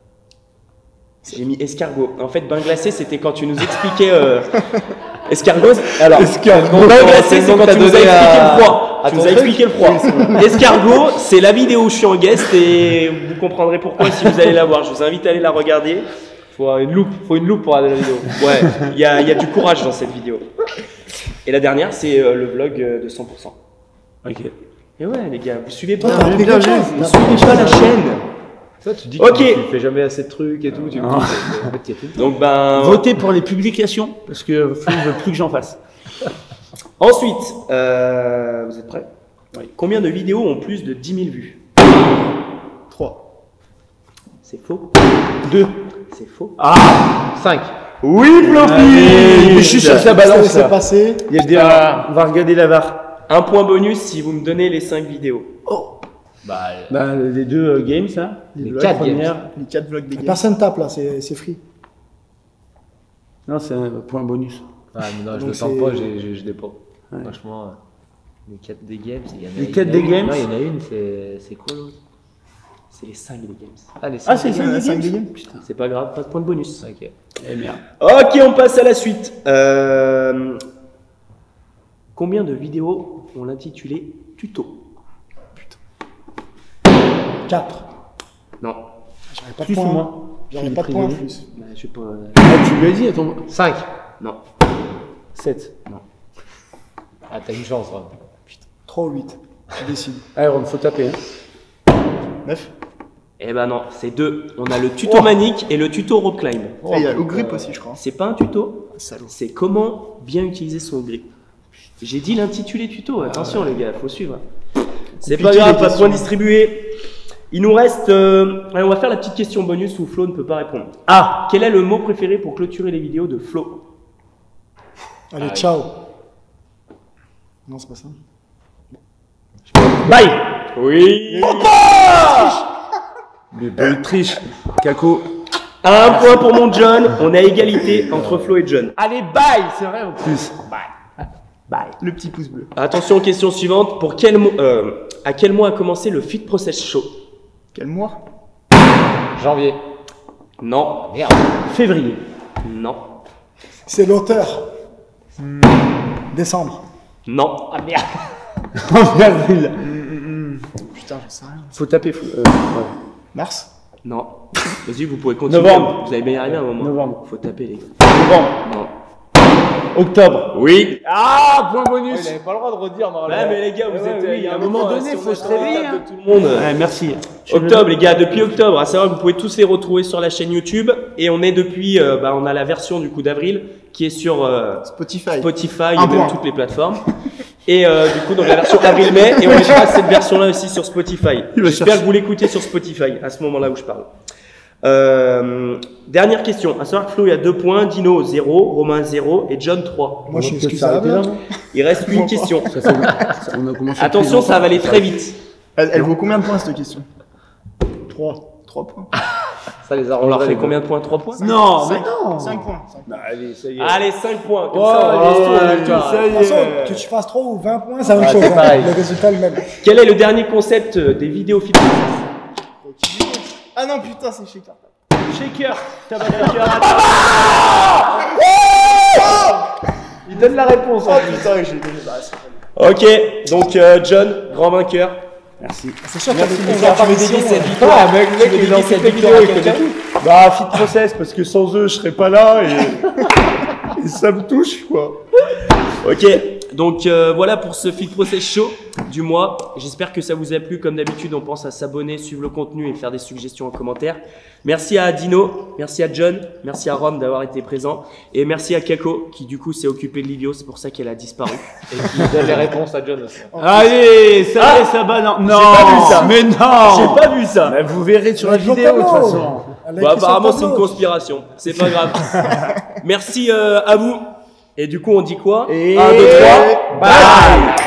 S1: J'ai mis escargot. En fait, bain glacé, c'était quand tu nous expliquais. Euh... Escargot, alors.
S3: Escargot.
S1: Bain glacé, c'est
S3: C'est
S1: quand
S3: t'as
S1: tu nous as
S3: donné
S1: expliqué
S3: à-
S1: le froid.
S3: à
S1: Tu
S3: ton
S1: nous as
S3: truc.
S1: expliqué le froid. Escargot, c'est la vidéo où je suis en guest et vous comprendrez pourquoi si vous allez la voir. Je vous invite à aller la regarder.
S3: Faut une loupe. Faut une loupe pour regarder la vidéo.
S1: Ouais, il y a, il y a du courage dans cette vidéo. Et la dernière, c'est euh, le vlog euh, de cent pour cent.
S7: Ok.
S1: Et ouais, les gars, vous suivez
S4: Toi
S1: pas.
S4: t'as appris
S6: bien
S4: quelque
S6: vu.
S4: chose.
S1: Vous
S4: T'as-
S1: suivez pas la chaîne.
S3: Ça, tu dis
S1: Ok.
S3: que tu fais jamais assez de trucs et tout. Tu me dis, en fait, il y a tout.
S1: Donc, ben.
S7: Votez pour les publications parce que Flo veut plus que j'en fasse.
S1: Ensuite, euh, vous êtes prêts? Oui. Combien de vidéos ont plus de dix mille vues?
S6: trois.
S1: C'est faux.
S7: Deux.
S1: C'est faux.
S3: cinq.
S1: Oui,
S7: Allez, je suis sur sa balance.
S4: Laissez
S7: là.
S4: passer.
S7: Il y a le débat. On va regarder la V A R.
S1: Un point bonus si vous me donnez les cinq vidéos.
S3: Bah,
S7: Bah, les deux euh, games, ça.
S3: les
S6: vlogs,
S3: quatre games.
S7: Première.
S6: Les quatre vlogs des gars.
S4: Personne tape là, c'est c'est free.
S7: Non, c'est un point bonus.
S3: Ah, mais non, je
S4: Donc
S3: le sens
S4: c'est-
S3: pas, j'ai- j'ai- je l'ai pas.
S7: Ouais.
S3: Franchement, euh, les quatre des games, il y en a
S7: Les
S3: il y
S7: quatre
S3: en a
S7: des
S3: une-
S7: games
S3: Non, il y en a une, c'est c'est quoi l'autre?
S1: C'est les cinq des games.
S3: Ah, les
S7: Ah,
S3: cinq
S7: c'est
S3: des
S7: ça,
S3: games.
S7: les
S6: cinq
S7: games
S6: des games.
S7: Putain.
S1: C'est pas grave, pas de point de bonus.
S3: Ok.
S7: Eh merde.
S1: Ok, on passe à la suite. Euh, Combien de vidéos on l'intitulé tuto?
S4: quatre.
S1: Non.
S4: J'aurais pas de
S7: Plus ou
S4: points.
S7: moins.
S4: J'aurais
S7: Je
S4: pas de
S7: l'ai
S4: points en
S7: pris
S4: plus.
S1: Bah, je sais pas. euh,
S7: Ah, tu lui as dit, attends.
S3: cinq.
S1: Non.
S7: sept.
S3: Ah, t'as une chance, vraiment.
S4: trois ou huit. Tu décides.
S7: Allez, Ron, faut taper. Hein.
S6: neuf.
S1: Eh ben non, c'est deux. On a le tuto manique et le tuto rope climb.
S6: Et il y a le grip aussi, je crois.
S1: C'est pas un tuto,
S6: Salaud.
S1: c'est comment bien utiliser son grip. J'ai dit l'intitulé tuto, attention les gars, faut suivre. C'est pas
S6: Compliqué,
S1: grave,
S6: les
S1: pas de
S6: questions.
S1: points distribués. Il nous reste. euh, Allez, on va faire la petite question bonus où Flo ne peut pas répondre. Ah, quel est le mot préféré pour clôturer les vidéos de Flo?
S4: Allez, ciao. Non, c'est pas ça.
S1: Bye. Oui.
S7: Le bel triche. Caco.
S1: Un point pour mon John. On est à égalité entre Flo et John.
S7: Allez, bye. C'est vrai en plus.
S1: Bye.
S6: Le petit pouce bleu.
S1: Attention, question suivante. Pour quel mo- euh, à quel mois a commencé le Fit Process Show?
S6: Quel mois?
S3: Janvier.
S1: Non.
S3: Merde.
S7: Février.
S1: Non.
S4: C'est l'auteur. Décembre.
S1: Non.
S3: Ah, merde.
S7: En avril.
S6: Putain, j'en sais rien.
S7: Faut taper. Flo. Euh, ouais.
S6: Mars?
S1: Non. Vas-y, vous pouvez continuer.
S7: Novembre.
S1: Vous allez bien y arriver à un moment.
S7: Novembre.
S1: Faut taper, les gars.
S7: Novembre.
S1: Non.
S7: Octobre.
S1: Oui.
S7: Ah, point
S3: Il
S7: bonus.
S3: avait pas le droit de redire, normalement.
S1: Ouais, mais les gars, vous
S7: Ouais,
S1: êtes.
S7: oui,
S1: il y a
S7: à
S1: un
S7: un moment
S1: moment
S7: donné,
S1: si
S7: faut
S1: on
S7: se
S1: est sur la
S7: réveiller,
S1: table
S7: hein.
S1: de tout le monde.
S7: Ouais, merci. Je suis
S1: Octobre, les gars, depuis octobre, à savoir que vous pouvez tous les retrouver sur la chaîne YouTube. Et on est depuis, euh, bah, on a la version du coup d'avril qui est sur euh,
S6: Spotify.
S1: Spotify
S6: Un
S1: et même
S6: point.
S1: toutes les plateformes. Et euh, du coup, donc la version avril-mai. Et on mettra cette version-là aussi sur Spotify.
S7: Il va
S1: J'espère
S7: chercher.
S1: que vous l'écoutez sur Spotify à ce moment-là où je parle. Euh, dernière question. À savoir que Flo, il y a deux points, Dino zéro, Romain zéro et John trois.
S4: Moi, je suis
S7: On peut s'arrêter
S4: excusable.
S7: là, non
S1: Il reste une question.
S7: Ça fait- ça- on a commencé
S1: Attention,
S7: depuis
S1: ça va aller très vite.
S6: Elle, elle vaut combien de points cette question?
S4: trois.
S6: trois points.
S3: Ça les
S1: On leur
S3: arrangerait.
S1: fait
S3: les
S1: combien de points? trois points?
S7: Non, mais
S6: cinq,
S7: non.
S6: cinq points. cinq points.
S7: Bah, allez, ça y est.
S1: Allez, cinq points. Comme
S7: Oh,
S1: ça, on
S7: allez,
S1: est tous,
S7: allez,
S1: toi.
S7: ça
S4: De
S7: y
S4: toute façon,
S7: est.
S4: que tu fasses trois ou vingt points, c'est la même
S3: Ah,
S4: chose.
S3: c'est
S4: hein.
S3: pareil.
S4: Le résultat est le même.
S1: Quel est le dernier concept euh, des vidéos fit?
S6: Ah non, putain, c'est chez Carta.
S3: Shaker. Tabac shaker. Il donne la réponse.
S6: Oh putain, j'ai donné la réponse.
S1: Ok, donc euh, John, grand vainqueur.
S7: Merci.
S4: C'est sûr
S1: Merci,
S4: qu'il y a
S1: Lucas. Tu veux dédier cette victoire
S3: Ah, mec, le mec,
S1: Tu veux
S3: il est dans
S1: dédier
S3: cette
S1: cette
S3: vidéo,
S1: victoire à
S3: il connaît
S1: quelqu'un
S3: tout.
S8: Bah, Fit Process, parce que sans eux, je serais pas là et, et ça me touche, quoi.
S1: Ok, donc euh, voilà pour ce Fit Process Show du mois. J'espère que ça vous a plu. Comme d'habitude, on pense à s'abonner, suivre le contenu et faire des suggestions en commentaire. Merci à Dino, merci à John, merci à Rome d'avoir été présent. Et merci à Kako qui du coup s'est occupé de Livio, c'est pour ça qu'elle a disparu.
S3: Et qui donne les réponses à John aussi.
S8: Allez, ça y est, ça balance. Non,
S1: pas vu ça.
S8: mais non.
S1: J'ai pas vu ça.
S8: Bah, vous verrez sur la
S4: Avec le
S8: vidéo, de toute
S4: tableau.
S8: façon.
S4: Elle a
S1: Bon,
S4: écrit sur
S1: apparemment
S4: le
S1: c'est une
S4: tableau.
S1: conspiration, c'est pas grave. Merci euh, à vous. Et du coup on dit quoi?
S8: Et...
S1: un, deux, trois,
S8: bye.